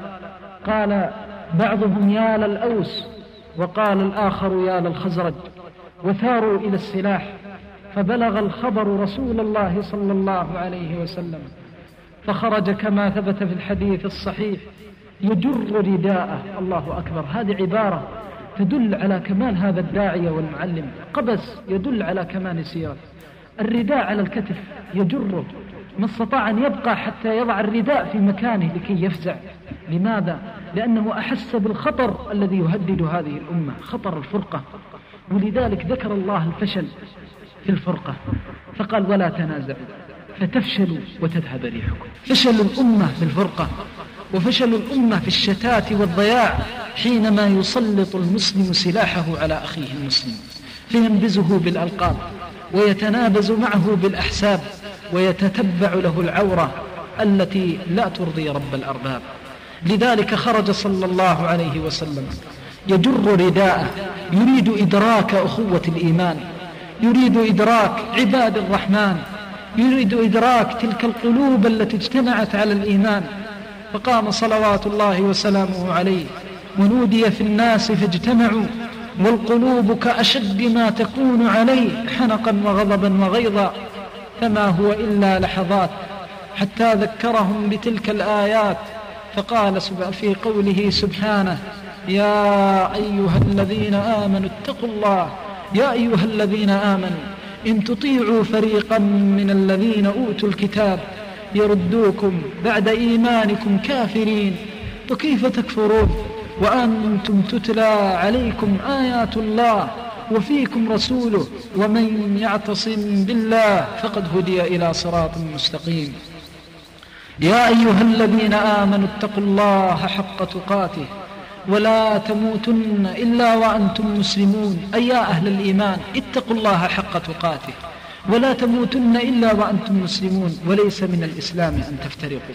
S2: قال بعضهم يا للأوس وقال الآخر يا للخزرج، وثاروا إلى السلاح، فبلغ الخبر رسول الله صلى الله عليه وسلم، فخرج كما ثبت في الحديث الصحيح يجر رداءه. الله أكبر، هذه عبارة تدل على كمال هذا الداعية والمعلم، قبس يدل على كمال سيرة. الرداء على الكتف يجره، ما استطاع أن يبقى حتى يضع الرداء في مكانه لكي يفزع. لماذا؟ لأنه أحس بالخطر الذي يهدد هذه الأمة، خطر الفرقة. ولذلك ذكر الله الفشل في الفرقة فقال ولا تنازعوا فتفشلوا وتذهب ريحكم. فشل الأمة في الفرقة، وفشل الأمة في الشتات والضياع حينما يسلط المسلم سلاحه على أخيه المسلم فينبزه بالألقاب ويتنابز معه بالأحساب ويتتبع له العورة التي لا ترضي رب الأرباب. لذلك خرج صلى الله عليه وسلم يجر رداءه، يريد إدراك أخوة الإيمان، يريد إدراك عباد الرحمن، يريد إدراك تلك القلوب التي اجتمعت على الإيمان. فقام صلوات الله وسلامه عليه ونودي في الناس فاجتمعوا، والقلوب كأشد ما تكون عليه حنقا وغضبا وغيظا، فما هو إلا لحظات حتى ذكرهم بتلك الآيات. فقال في قوله سبحانه يا أيها الذين آمنوا اتقوا الله، يا أيها الذين آمنوا إن تطيعوا فريقا من الذين أوتوا الكتاب يردوكم بعد إيمانكم كافرين، فكيف تكفرون وأنتم تتلى عليكم آيات الله وفيكم رسوله ومن يعتصم بالله فقد هدي إلى صراط مستقيم. يا أيها الذين آمنوا اتقوا الله حق تقاته ولا تموتن إلا وأنتم مسلمون، أي يا أهل الإيمان اتقوا الله حق تقاته ولا تموتن إلا وأنتم مسلمون، وليس من الإسلام أن تفترقوا.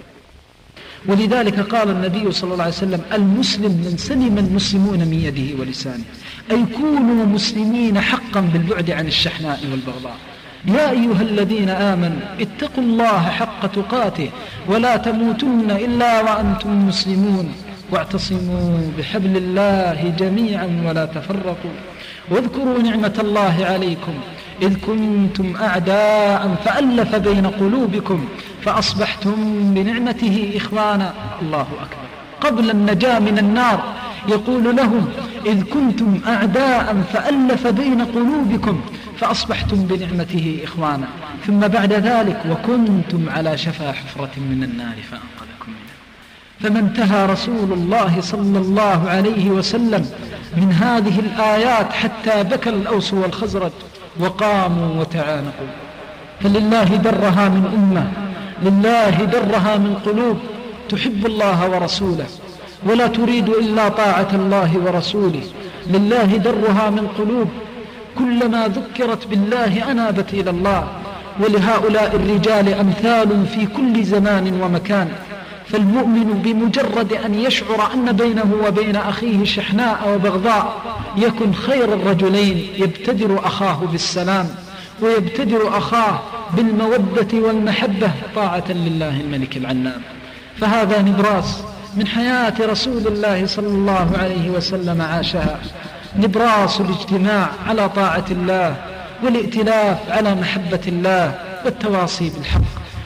S2: ولذلك قال النبي صلى الله عليه وسلم المسلم من سلم المسلمون من يده ولسانه. أي كونوا مسلمين حقا بالبعد عن الشحناء والبغضاء. يا أيها الذين آمنوا اتقوا الله حق تقاته ولا تموتن إلا وأنتم مسلمون واعتصموا بحبل الله جميعا ولا تفرقوا واذكروا نعمة الله عليكم إذ كنتم أعداء فألف بين قلوبكم فأصبحتم بنعمته إخوانا. الله أكبر. قبل النجاة من النار يقول لهم إذ كنتم أعداء فألف بين قلوبكم فأصبحتم بنعمته إخوانا، ثم بعد ذلك وكنتم على شفا حفرة من النار فأنقذكم منها. فما انتهى رسول الله صلى الله عليه وسلم من هذه الآيات حتى بكى الأوس والخزرج وقاموا وتعانقوا. فلله درها من أمة، لله درها من قلوب تحب الله ورسوله ولا تريد إلا طاعة الله ورسوله. لله درها من قلوب كلما ذكرت بالله أنابت إلى الله. ولهؤلاء الرجال أمثال في كل زمان ومكان. فالمؤمن بمجرد أن يشعر أن بينه وبين أخيه شحناء وبغضاء يكن خير الرجلين يبتدر أخاه بالسلام ويبتدر أخاه بالمودة والمحبة طاعة لله الملك العنام. فهذا نبراس من حياة رسول الله صلى الله عليه وسلم عاشها، نبراس الاجتماع على طاعة الله والائتلاف على محبة الله والتواصي بالحق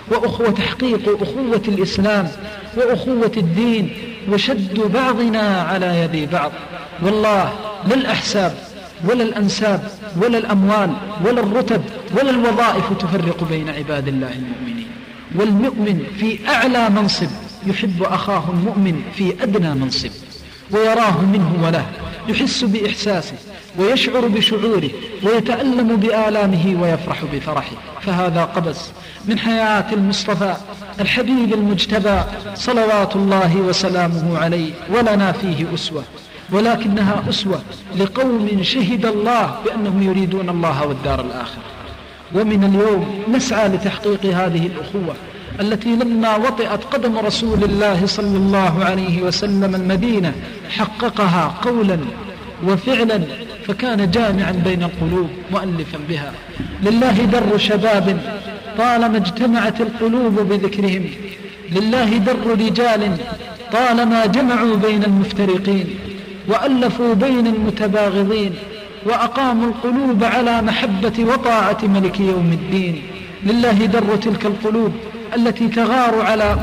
S2: وتحقيق أخوة الإسلام وأخوة الدين وشد بعضنا على يد بعض. والله لا الأحساب ولا الأنساب ولا الأموال ولا الرتب ولا الوظائف تفرق بين عباد الله المؤمنين. والمؤمن في أعلى منصب يحب أخاه المؤمن في أدنى منصب ويراه منه وله، يحس بإحساسه ويشعر بشعوره ويتألم بآلامه ويفرح بفرحه. فهذا قبس من حياة المصطفى الحبيب المجتبى صلوات الله وسلامه عليه. ولنا فيه أسوة، ولكنها أسوة لقوم شهد الله بأنهم يريدون الله والدار الآخرة. ومن اليوم نسعى لتحقيق هذه الأخوة التي لما وطئت قدم رسول الله صلى الله عليه وسلم المدينة حققها قولا وفعلا، فكان جامعا بين القلوب مؤلفا بها. لله در شباب طالما اجتمعت القلوب بذكرهم، لله در رجال طالما جمعوا بين المفترقين وألفوا بين المتباغضين وأقاموا القلوب على محبة وطاعة ملك يوم الدين. لله در تلك القلوب التي تغار على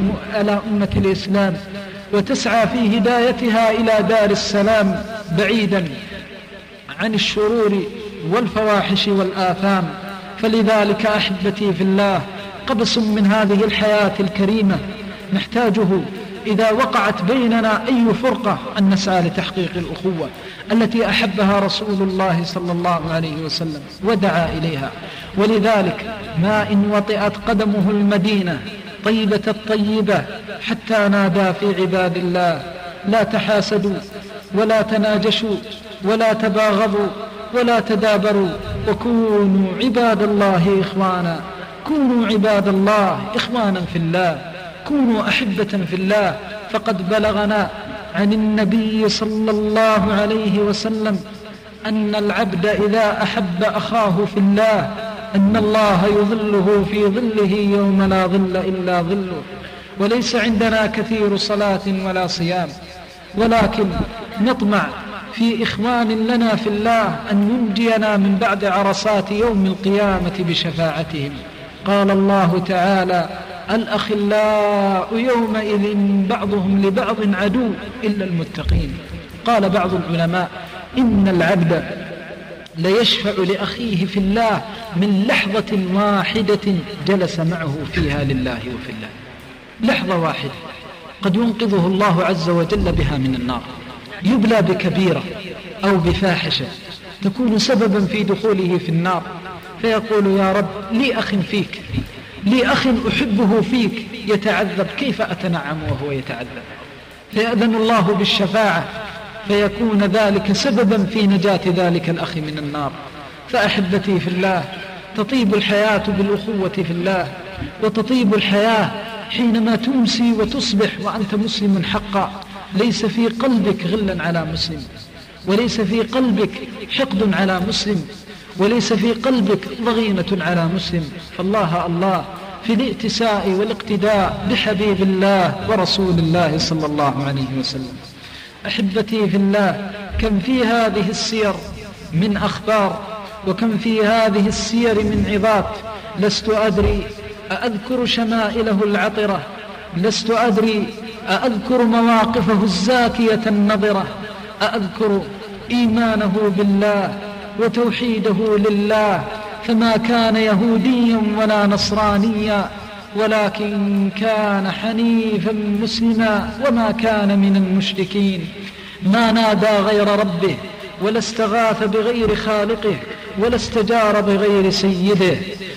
S2: أمة الإسلام وتسعى في هدايتها إلى دار السلام بعيدا عن الشرور والفواحش والآثام. فلذلك أحبتي في الله قبس من هذه الحياة الكريمة نحتاجه إذا وقعت بيننا أي فرقة أن نسعى لتحقيق الأخوة التي أحبها رسول الله صلى الله عليه وسلم ودعا إليها. ولذلك ما إن وطئت قدمه المدينة طيبة الطيبة حتى نادى في عباد الله لا تحاسدوا ولا تناجشوا ولا تباغضوا ولا تدابروا وكونوا عباد الله إخوانا. كونوا عباد الله إخوانا في الله، كونوا أحبة في الله. فقد بلغنا عن النبي صلى الله عليه وسلم أن العبد إذا أحب أخاه في الله أن الله يظله في ظله يوم لا ظل إلا ظله. وليس عندنا كثير صلاة ولا صيام، ولكن نطمع في إخوان لنا في الله أن ينجينا من بعد عرصات يوم القيامة بشفاعتهم. قال الله تعالى الأخلاء يومئذ بعضهم لبعض عدو إلا المتقين. قال بعض العلماء إن العبد ليشفع لأخيه في الله من لحظة واحدة جلس معه فيها لله وفي الله. لحظة واحدة قد ينقذه الله عز وجل بها من النار، يبلى بكبيرة أو بفاحشة تكون سببا في دخوله في النار، فيقول يا رب لي أخ فيك، لي أخ أحبه فيك يتعذب، كيف أتنعم وهو يتعذب؟ فيأذن الله بالشفاعة فيكون ذلك سببا في نجاة ذلك الأخ من النار. فأحبتي في الله تطيب الحياة بالأخوة في الله، وتطيب الحياة حينما تمسي وتصبح وأنت مسلم حقا، ليس في قلبك غلا على مسلم، وليس في قلبك حقد على مسلم، وليس في قلبك ضغينة على مسلم. فالله الله في الائتساء والاقتداء بحبيب الله ورسول الله صلى الله عليه وسلم. أحبتي في الله، كم في هذه السير من أخبار، وكم في هذه السير من عظات. لست أدري أذكر شمائله العطرة، لست أدري أذكر مواقفه الزاكية النظرة، أذكر إيمانه بالله وتوحيده لله، فما كان يهوديا ولا نصرانيا، ولكن كان حنيفا مسلما وما كان من المشركين. ما نادى غير ربه، ولا استغاث بغير خالقه، ولا استجار بغير سيده.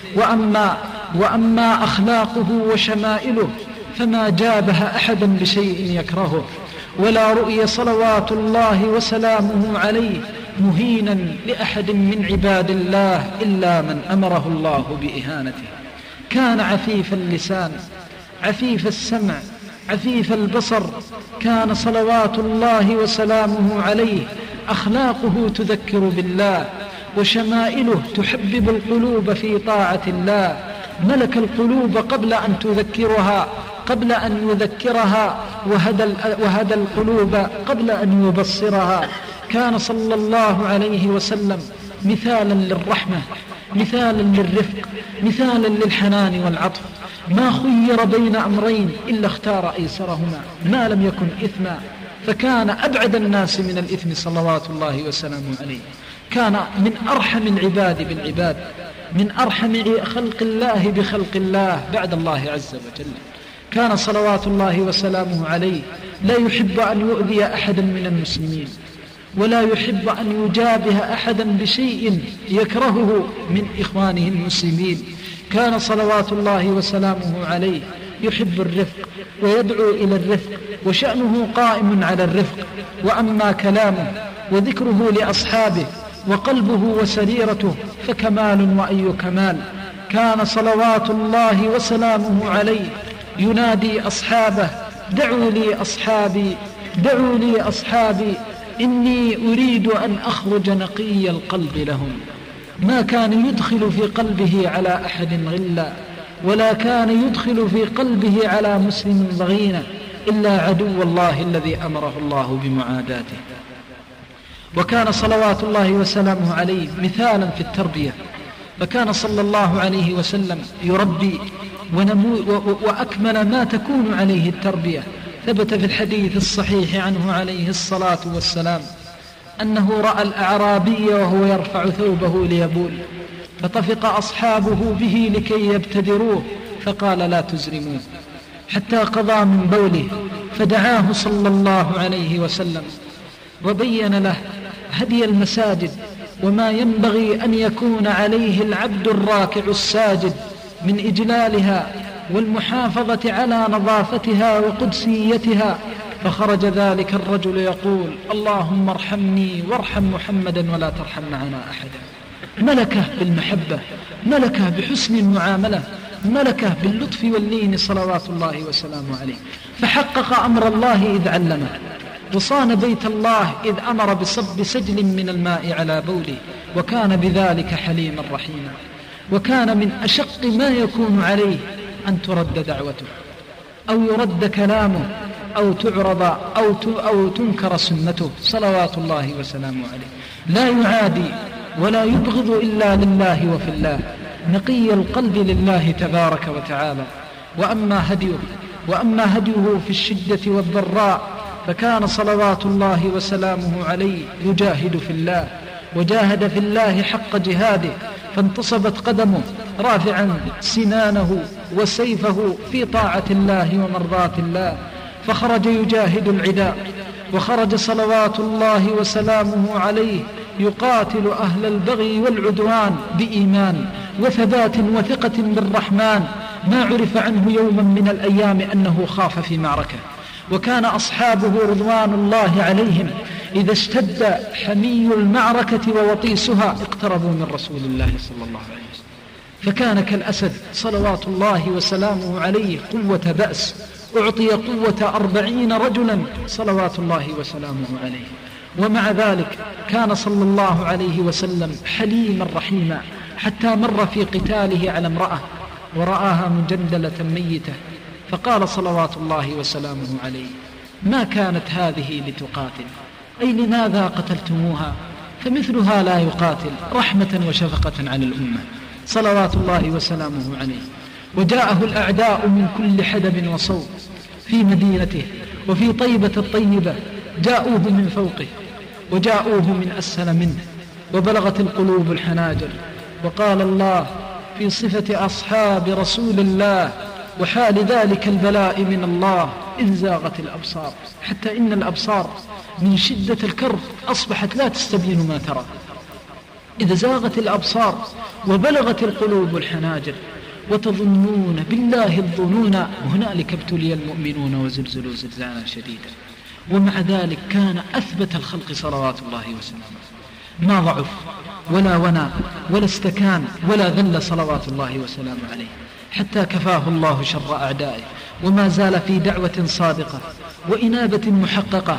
S2: وأما أخلاقه وشمائله فما جابها أحد بشيء يكرهه، ولا رؤي صلوات الله وسلامه عليه مهينا لأحد من عباد الله إلا من أمره الله بإهانته. كان عفيف اللسان، عفيف السمع، عفيف البصر. كان صلوات الله وسلامه عليه أخلاقه تذكر بالله، وشمائله تحبب القلوب في طاعة الله. ملك القلوب قبل أن تذكرها، قبل أن يذكرها، وهدى القلوب قبل أن يبصرها. كان صلى الله عليه وسلم مثالا للرحمة، مثالا للرفق، مثالا للحنان والعطف. ما خير بين أمرين إلا اختار أيسرهما ما لم يكن إثما، فكان أبعد الناس من الإثم صلوات الله وسلامه عليه. كان من أرحم العباد بالعباد، من أرحم خلق الله بخلق الله بعد الله عز وجل. كان صلوات الله وسلامه عليه لا يحب أن يؤذي أحدا من المسلمين، ولا يحب أن يجابه أحدا بشيء يكرهه من إخوانه المسلمين. كان صلوات الله وسلامه عليه يحب الرفق ويدعو إلى الرفق، وشأنه قائم على الرفق. وأما كلامه وذكره لأصحابه وقلبه وسريرته فكمال وأي كمال. كان صلوات الله وسلامه عليه ينادي أصحابه: دعوا لي أصحابي، دعوا لي أصحابي، إني أريد أن أخرج نقي القلب لهم. ما كان يدخل في قلبه على أحد غلا، ولا كان يدخل في قلبه على مسلم ضغينة، إلا عدو الله الذي أمره الله بمعاداته. وكان صلوات الله وسلامه عليه مثالا في التربية، فكان صلى الله عليه وسلم يربي وأكمل ما تكون عليه التربية. ثبت في الحديث الصحيح عنه عليه الصلاة والسلام أنه رأى الأعرابي وهو يرفع ثوبه ليبول، فطفق أصحابه به لكي يبتدروه، فقال: لا تزرموه، حتى قضى من بوله، فدعاه صلى الله عليه وسلم وبين له هدي المساجد وما ينبغي أن يكون عليه العبد الراكع الساجد من إجلالها والمحافظة على نظافتها وقدسيتها. فخرج ذلك الرجل يقول: اللهم ارحمني وارحم محمدا ولا ترحم معنا أحدا. ملكه بالمحبة، ملكه بحسن المعاملة، ملكه باللطف واللين صلوات الله وسلامه عليه. فحقق أمر الله إذ علمه، وصان بيت الله إذ أمر بصب سجل من الماء على بوله، وكان بذلك حليما رحيما. وكان من أشق ما يكون عليه أن ترد دعوته، أو يرد كلامه، أو تعرض أو تنكر سنته صلوات الله وسلامه عليه. لا يعادي ولا يبغض إلا لله وفي الله، نقي القلب لله تبارك وتعالى. وأما هديه في الشدة والضراء فكان صلوات الله وسلامه عليه يجاهد في الله، وجاهد في الله حق جهاده، فانتصبت قدمه رافعا سنانه وسيفه في طاعة الله ومرضاة الله، فخرج يجاهد العداء. وخرج صلوات الله وسلامه عليه يقاتل أهل البغي والعدوان بإيمان وثبات وثقة بالرحمن، ما عرف عنه يوما من الأيام أنه خاف في معركة. وكان أصحابه رضوان الله عليهم إذا اشتد حمي المعركة ووطيسها اقتربوا من رسول الله صلى الله عليه وسلم، فكان كالأسد صلوات الله وسلامه عليه قوة بأس، أعطي قوة 40 رجلا صلوات الله وسلامه عليه. ومع ذلك كان صلى الله عليه وسلم حليما رحيما، حتى مر في قتاله على امرأة ورآها مجندلة ميتة، فقال صلوات الله وسلامه عليه: ما كانت هذه لتقاتل، أي لماذا قتلتموها؟ فمثلها لا يقاتل، رحمة وشفقة على الأمة صلوات الله وسلامه عليه. وجاءه الأعداء من كل حدب وصوب في مدينته، وفي طيبة الطيبة جاءوه من فوقه وجاءوه من أسفل منه، وبلغت القلوب الحناجر. وقال الله في صفة أصحاب رسول الله: وحال ذلك البلاء من الله إذ زاغت الأبصار، حتى إن الأبصار من شدة الكرب أصبحت لا تستبين ما ترى. إذ زاغت الأبصار وبلغت القلوب الحناجر وتظنون بالله الظنون وهنالك ابتلي المؤمنون وزلزلوا زلزالا شديدا. ومع ذلك كان أثبت الخلق صلوات الله وسلامه، ما ضعف ولا ونى ولا استكان ولا ذل صلوات الله وسلامه عليه، حتى كفاه الله شر أعدائه، وما زال في دعوة صادقة وإنابة محققة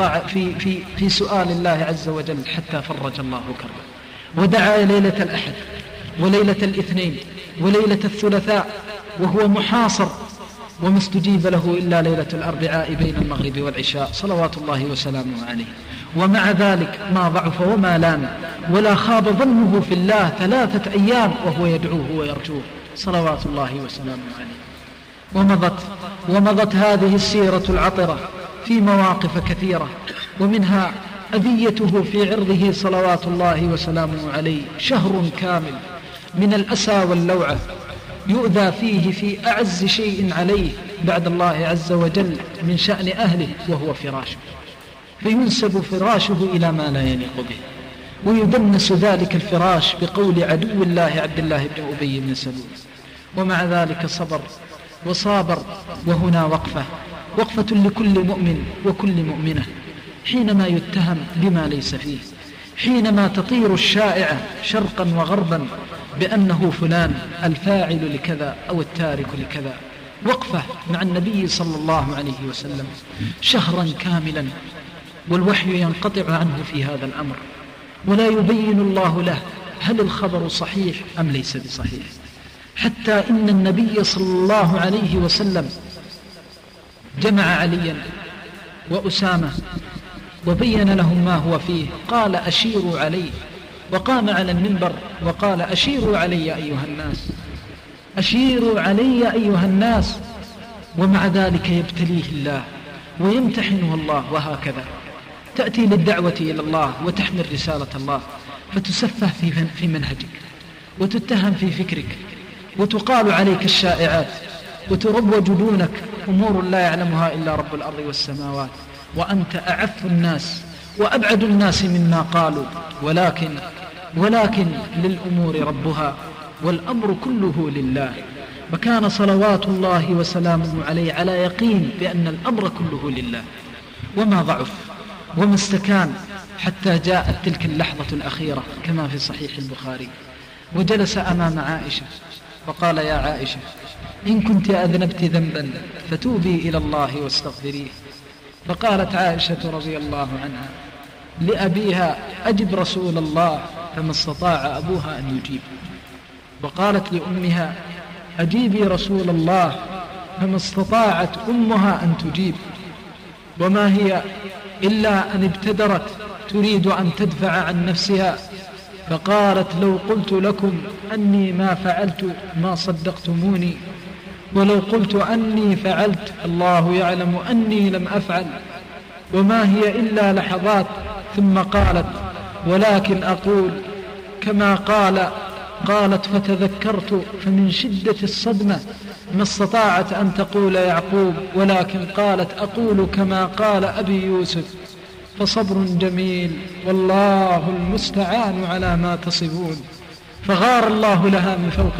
S2: في سؤال الله عز وجل، حتى فرج الله كربه. ودعا ليلة الأحد وليلة الاثنين وليلة الثلاثاء وهو محاصر، وما استجيب له إلا ليلة الأربعاء بين المغرب والعشاء صلوات الله وسلامه عليه. ومع ذلك ما ضعف وما لان ولا خاب ظنه في الله 3 أيام وهو يدعوه ويرجوه صلوات الله وسلامه عليه. ومضت هذه السيرة العطرة في مواقف كثيرة، ومنها أذيته في عرضه صلوات الله وسلامه عليه، شهر كامل من الأسى واللوعة يؤذى فيه في أعز شيء عليه بعد الله عز وجل من شأن أهله، وهو فراشه، فينسب فراشه إلى ما لا يليق به، ويدنس ذلك الفراش بقول عدو الله عبد الله بن أبي بن سلول. ومع ذلك صبر وصابر. وهنا وقفة لكل مؤمن وكل مؤمنة حينما يتهم بما ليس فيه، حينما تطير الشائعة شرقا وغربا بأنه فلان الفاعل لكذا أو التارك لكذا. وقفة مع النبي صلى الله عليه وسلم شهرا كاملا، والوحي ينقطع عنه في هذا الأمر، ولا يبين الله له هل الخبر صحيح أم ليس بصحيح، حتى إن النبي صلى الله عليه وسلم جمع عليا وأسامة وبين لهم ما هو فيه، قال: أشيروا عليه. وقام على المنبر وقال: أشيروا علي أيها الناس، أشيروا علي أيها الناس. ومع ذلك يبتليه الله ويمتحنه الله. وهكذا تأتي للدعوة إلى الله وتحمل رسالة الله، فتسفه في منهجك، وتتهم في فكرك، وتقال عليك الشائعات، وتروج دونك أمور لا يعلمها إلا رب الأرض والسماوات، وأنت أعف الناس وأبعد الناس مما قالوا. ولكن للأمور ربها، والأمر كله لله. وكان صلوات الله وسلامه عليه على يقين بأن الأمر كله لله، وما ضعف وما استكان حتى جاءت تلك اللحظة الأخيرة كما في صحيح البخاري، وجلس أمام عائشة وقال: يا عائشة، إن كنت أذنبت ذنبا فتوبي إلى الله واستغفريه. فقالت عائشة رضي الله عنها لأبيها: أجب رسول الله، فما استطاع أبوها أن يجيب. وقالت لأمها: أجيبي رسول الله، فما استطاعت أمها أن تجيب. وما هي إلا أن ابتدرت تريد أن تدفع عن نفسها، فقالت: لو قلت لكم أني ما فعلت ما صدقتموني، ولو قلت أني فعلت الله يعلم أني لم أفعل. وما هي إلا لحظات، ثم قالت: ولكن أقول كما قالت: فتذكرت فمن شدة الصدمة ما استطاعت أن تقول يعقوب، ولكن قالت: أقول كما قال أبي يوسف، فصبر جميل والله المستعان على ما تصفون. فغار الله لها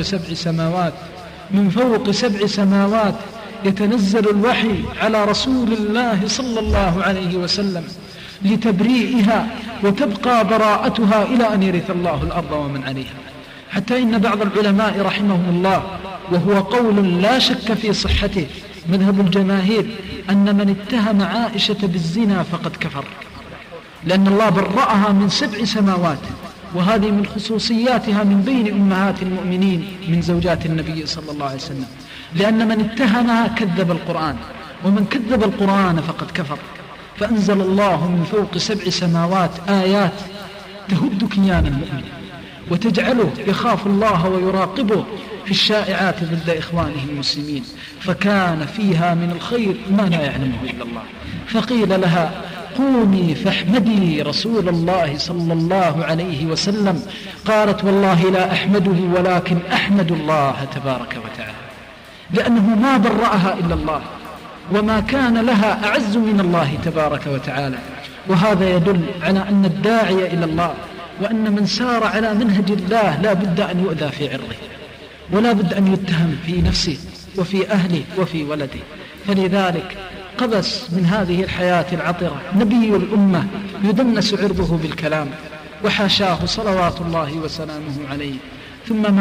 S2: من فوق 7 سماوات يتنزل الوحي على رسول الله صلى الله عليه وسلم لتبريئها، وتبقى براءتها إلى أن يرث الله الأرض ومن عليها. حتى إن بعض العلماء رحمهم الله، وهو قول لا شك في صحته، مذهب الجماهير، أن من اتهم عائشة بالزنا فقد كفر، لأن الله برأها من 7 سماوات، وهذه من خصوصياتها من بين أمهات المؤمنين من زوجات النبي صلى الله عليه وسلم، لأن من اتهمها كذب القرآن، ومن كذب القرآن فقد كفر. فأنزل الله من فوق 7 سماوات آيات تهد كيان المؤمن وتجعله يخاف الله ويراقبه في الشائعات ضد إخوانه المسلمين، فكان فيها من الخير ما لا يعلمه إلا الله. فقيل لها قومي فاحمدي رسول الله صلى الله عليه وسلم، قالت والله لا أحمده ولكن أحمد الله تبارك وتعالى، لأنه ما برأها إلا الله، وما كان لها أعز من الله تبارك وتعالى. وهذا يدل على أن الداعي إلى الله وأن من سار على منهج الله لا بد أن يؤذى في عرضه، ولا بد أن يتهم في نفسه وفي أهله وفي ولده. فلذلك قبس من هذه الحياة العطرة نبي الأمة يدنس عرضه بالكلام، وحاشاه صلوات الله وسلامه عليه. ثم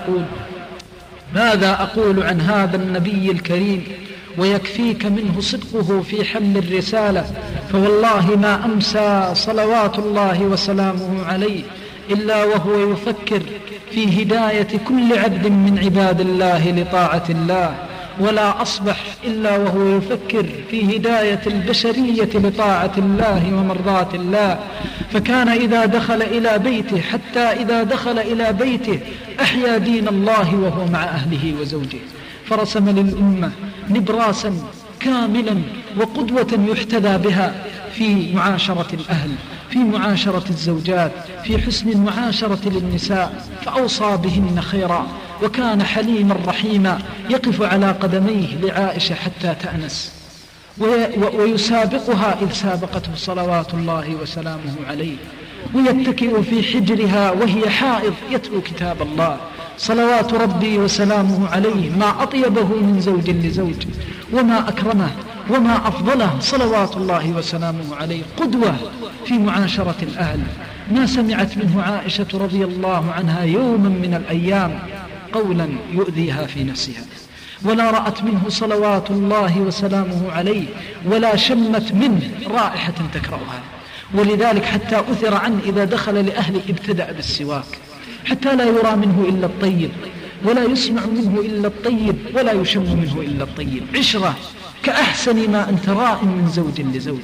S2: ماذا أقول عن هذا النبي الكريم؟ ويكفيك منه صدقه في حمل الرسالة، فوالله ما أمسى صلوات الله وسلامه عليه إلا وهو يفكر في هداية كل عبد من عباد الله لطاعة الله، ولا أصبح إلا وهو يفكر في هداية البشرية لطاعة الله ومرضاة الله. فكان إذا دخل إلى بيته، حتى إذا دخل إلى بيته، أحيا دين الله وهو مع أهله وزوجه، فرسم للأمة نبراسا كاملا وقدوة يحتذى بها في معاشرة الأهل، في معاشرة الزوجات، في حسن المعاشرة للنساء، فأوصى بهن خيرا، وكان حليما رحيما يقف على قدميه لعائشة حتى تأنس، ويسابقها إذ سابقته صلوات الله وسلامه عليه، ويتكئ في حجرها وهي حائض يتلو كتاب الله صلوات ربي وسلامه عليه. ما أطيبه من زوج لزوج، وما أكرمه وما أفضله صلوات الله وسلامه عليه، قدوة في معاشرة الأهل. ما سمعت منه عائشة رضي الله عنها يوما من الأيام قولا يؤذيها في نفسها، ولا رأت منه صلوات الله وسلامه عليه، ولا شمت منه رائحة تكرهها. ولذلك حتى أثر عنه إذا دخل لأهله ابتدأ بالسواك، حتى لا يرى منه إلا الطيب، ولا يسمع منه إلا الطيب، ولا يشم منه إلا الطيب. عشرة كأحسن ما أنت راء من زوج لزوج.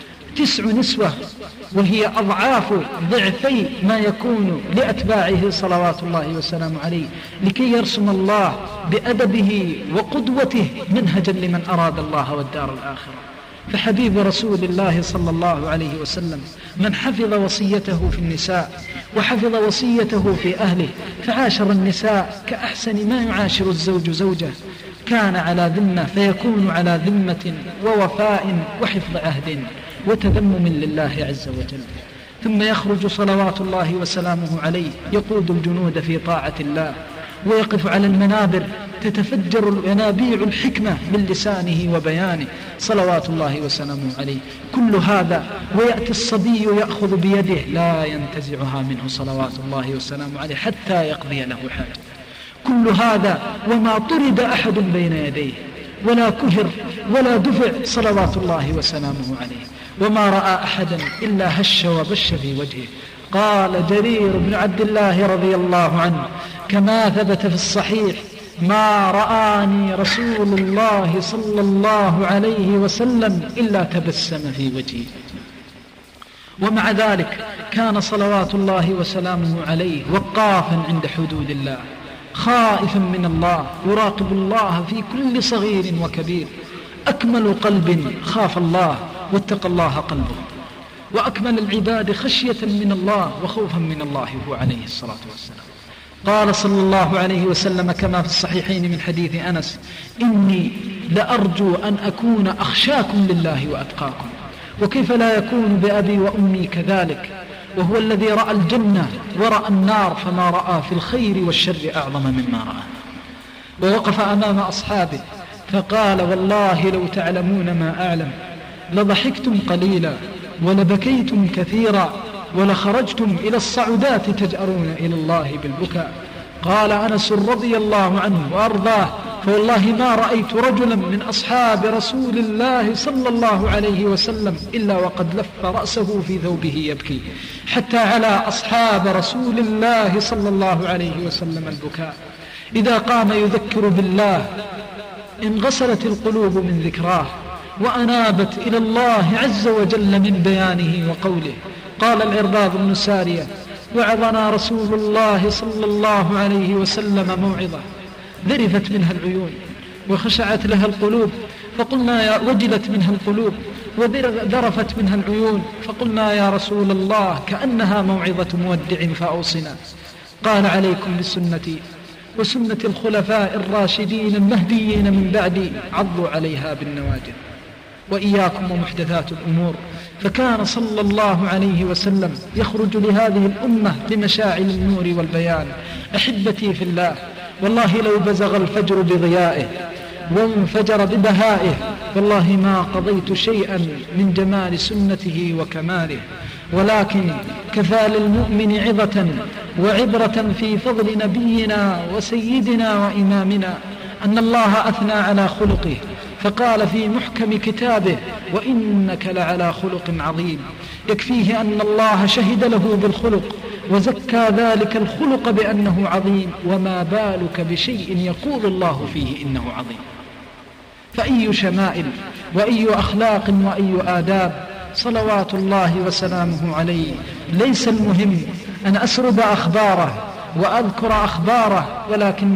S2: 9 نسوة، وهي أضعاف ضعفي ما يكون لأتباعه صلوات الله وسلامه عليه، لكي يرسم الله بأدبه وقدوته منهجا لمن أراد الله والدار الآخرة. فحبيب رسول الله صلى الله عليه وسلم من حفظ وصيته في النساء وحفظ وصيته في أهله، فعاشر النساء كأحسن ما يعاشر الزوج زوجه، كان على ذمة فيكون على ذمة ووفاء وحفظ عهد وتذمم لله عز وجل. ثم يخرج صلوات الله وسلامه عليه يقود الجنود في طاعة الله، ويقف على المنابر تتفجر ينابيع الحكمة من لسانه وبيانه صلوات الله وسلامه عليه. كل هذا ويأتي الصبي يأخذ بيده لا ينتزعها منه صلوات الله وسلامه عليه حتى يقضي له حاجة. كل هذا وما طرد أحد بين يديه، ولا كهر ولا دفع صلوات الله وسلامه عليه، وما رأى أحدا إلا هش وبش في وجهه. قال جرير بن عبد الله رضي الله عنه كما ثبت في الصحيح: ما رآني رسول الله صلى الله عليه وسلم إلا تبسم في وجهي. ومع ذلك كان صلوات الله وسلامه عليه وقافا عند حدود الله، خائفا من الله، يراقب الله في كل صغير وكبير. أكمل قلب خاف الله واتقى الله قلبه، وأكمل العباد خشية من الله وخوفا من الله هو عليه الصلاة والسلام. قال صلى الله عليه وسلم كما في الصحيحين من حديث أنس: إني لأرجو أن أكون أخشاكم لله وأتقاكم. وكيف لا يكون بأبي وأمي كذلك، وهو الذي رأى الجنة ورأى النار، فما رأى في الخير والشر أعظم مما رأى. ووقف أمام أصحابه فقال: والله لو تعلمون ما أعلم لضحكتم قليلا ولبكيتم كثيرا ولخرجتم إلى الصعودات تجأرون إلى الله بالبكاء. قال أنس رضي الله عنه وأرضاه: فوالله ما رأيت رجلا من أصحاب رسول الله صلى الله عليه وسلم إلا وقد لف رأسه في ثوبه يبكي، حتى على أصحاب رسول الله صلى الله عليه وسلم البكاء. إذا قام يذكر بالله انغسلت القلوب من ذكراه وأنابت إلى الله عز وجل من بيانه وقوله. قال العرباض بن سارية: وعظنا رسول الله صلى الله عليه وسلم موعظة ذرفت منها العيون وخشعت لها القلوب، فقلنا وجلت منها القلوب وذرفت منها العيون، فقلنا يا رسول الله كأنها موعظة مودع فأوصنا. قال: عليكم بسنتي وسنة الخلفاء الراشدين المهديين من بعدي، عضوا عليها بالنواجذ، وإياكم ومحدثات الأمور، فكان صلى الله عليه وسلم يخرج لهذه الأمة بمشاعل النور والبيان. أحبتي في الله، والله لو بزغ الفجر بضيائه وانفجر ببهائه والله ما قضيت شيئا من جمال سنته وكماله، ولكن كفى للمؤمن عظة وعبرة في فضل نبينا وسيدنا وإمامنا أن الله أثنى على خلقه فقال في محكم كتابه: وإنك لعلى خلق عظيم. يكفيه أن الله شهد له بالخلق وزكى ذلك الخلق بأنه عظيم، وما بالك بشيء يقول الله فيه إنه عظيم. فأي شمائل وأي أخلاق وأي آداب، صلوات الله وسلامه عليه. ليس المهم أن أسرد أخباره وأذكر أخباره،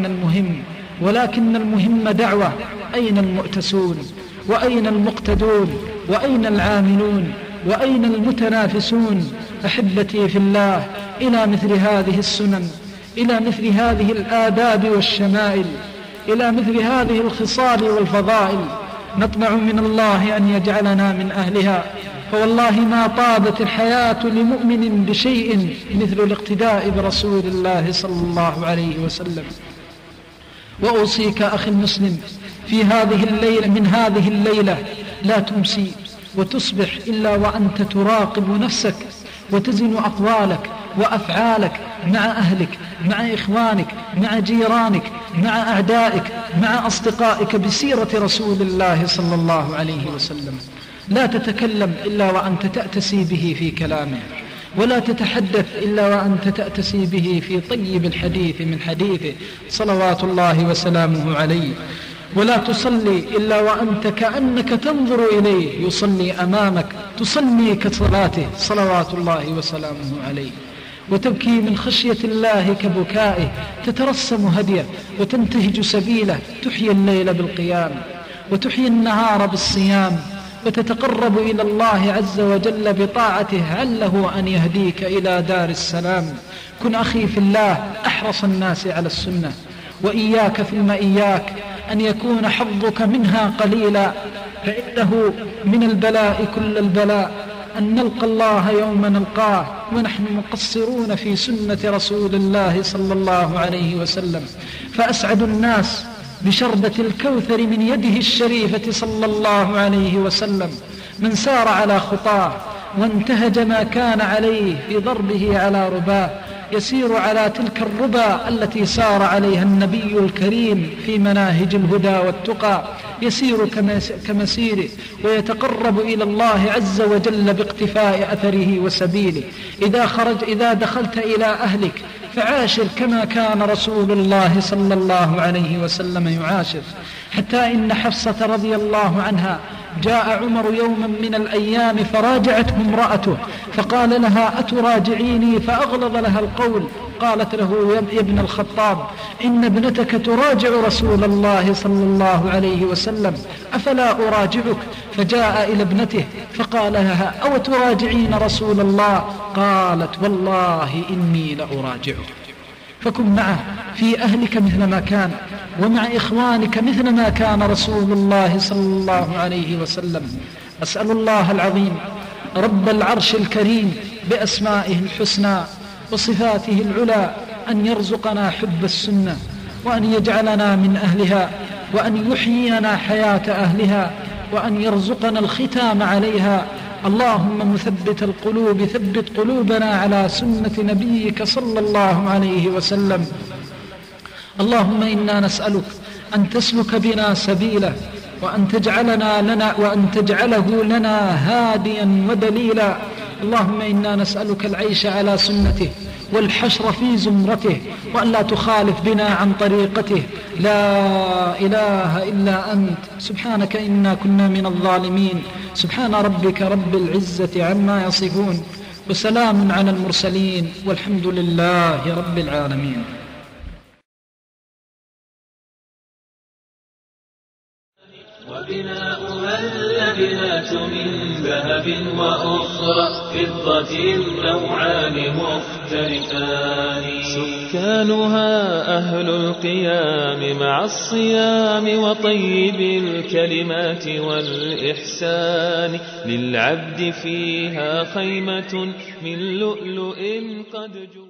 S2: ولكن المهم دعوة. أين المؤتسون وأين المقتدون وأين العاملون وأين المتنافسون؟ أحبتي في الله، إلى مثل هذه السنن، إلى مثل هذه الآداب والشمائل، إلى مثل هذه الخصال والفضائل نطمع من الله أن يجعلنا من أهلها. فوالله ما طابت الحياة لمؤمن بشيء مثل الاقتداء برسول الله صلى الله عليه وسلم. وأوصيك أخي المسلم في هذه الليلة لا تمسي وتصبح إلا وأنت تراقب نفسك وتزن أقوالك وأفعالك مع أهلك، مع إخوانك، مع جيرانك، مع أعدائك، مع أصدقائك بسيرة رسول الله صلى الله عليه وسلم. لا تتكلم إلا وأنت تأتسي به في كلامه، ولا تتحدث إلا وأنت تأتسي به في طيب الحديث من حديثه صلوات الله وسلامه عليه. ولا تصلي إلا وأنت كأنك تنظر إليه يصلي أمامك، تصلي كصلاته صلوات الله وسلامه عليه. وتبكي من خشية الله كبكائه، تترسم هديه وتنتهج سبيله، تحيي الليل بالقيام وتحيي النهار بالصيام، وتتقرب إلى الله عز وجل بطاعته عله أن يهديك إلى دار السلام. كن أخي في الله أحرص الناس على السنة، وإياك ثم إياك أن يكون حظك منها قليلا، فإنه من البلاء كل البلاء أن نلقى الله يوم نلقاه ونحن مقصرون في سنة رسول الله صلى الله عليه وسلم. فأسعد الناس بشربة الكوثر من يده الشريفة صلى الله عليه وسلم من سار على خطاه وانتهج ما كان عليه في ضربه على رباه، يسير على تلك الربا التي سار عليها النبي الكريم في مناهج الهدى والتقى، يسير كمسيره ويتقرب إلى الله عز وجل باقتفاء أثره وسبيله. إذا دخلت إلى أهلك فعاشر كما كان رسول الله صلى الله عليه وسلم يعاشر، حتى إن حفصة رضي الله عنها جاء عمر يوما من الأيام فراجعته امرأته فقال لها: أتراجعيني؟ فأغلظ لها القول. قالت له: يا ابن الخطاب، إن ابنتك تراجع رسول الله صلى الله عليه وسلم، أفلا أراجعك؟ فجاء إلى ابنته فقال لها: أو تراجعين رسول الله؟ قالت: والله إني لأراجعك. فكن معه في أهلك مثل ما كان، ومع إخوانك مثل ما كان رسول الله صلى الله عليه وسلم. أسأل الله العظيم رب العرش الكريم بأسمائه الحسنى وصفاته العلى أن يرزقنا حب السنة، وأن يجعلنا من أهلها، وأن يحيينا حياة أهلها، وأن يرزقنا الختام عليها. اللهم مثبت القلوب ثبت قلوبنا على سنة نبيك صلى الله عليه وسلم. اللهم إنا نسألك أن تسلك بنا سبيله، وأن تجعله لنا هاديا ودليلا. اللهم إنا نسألك العيش على سنته والحشر في زمرته، وأن لا تخالف بنا عن طريقته. لا إله إلا أنت، سبحانك إنا كنا من الظالمين. سبحان ربك رب العزة عما يصفون، وسلام على المرسلين، والحمد لله رب العالمين.
S1: وبناؤها اللبنات من ذهب وأخرى فضة نوعان مختلفان، سكانها أهل القيام مع الصيام وطيب الكلمات والإحسان، للعبد فيها خيمة من لؤلؤ قد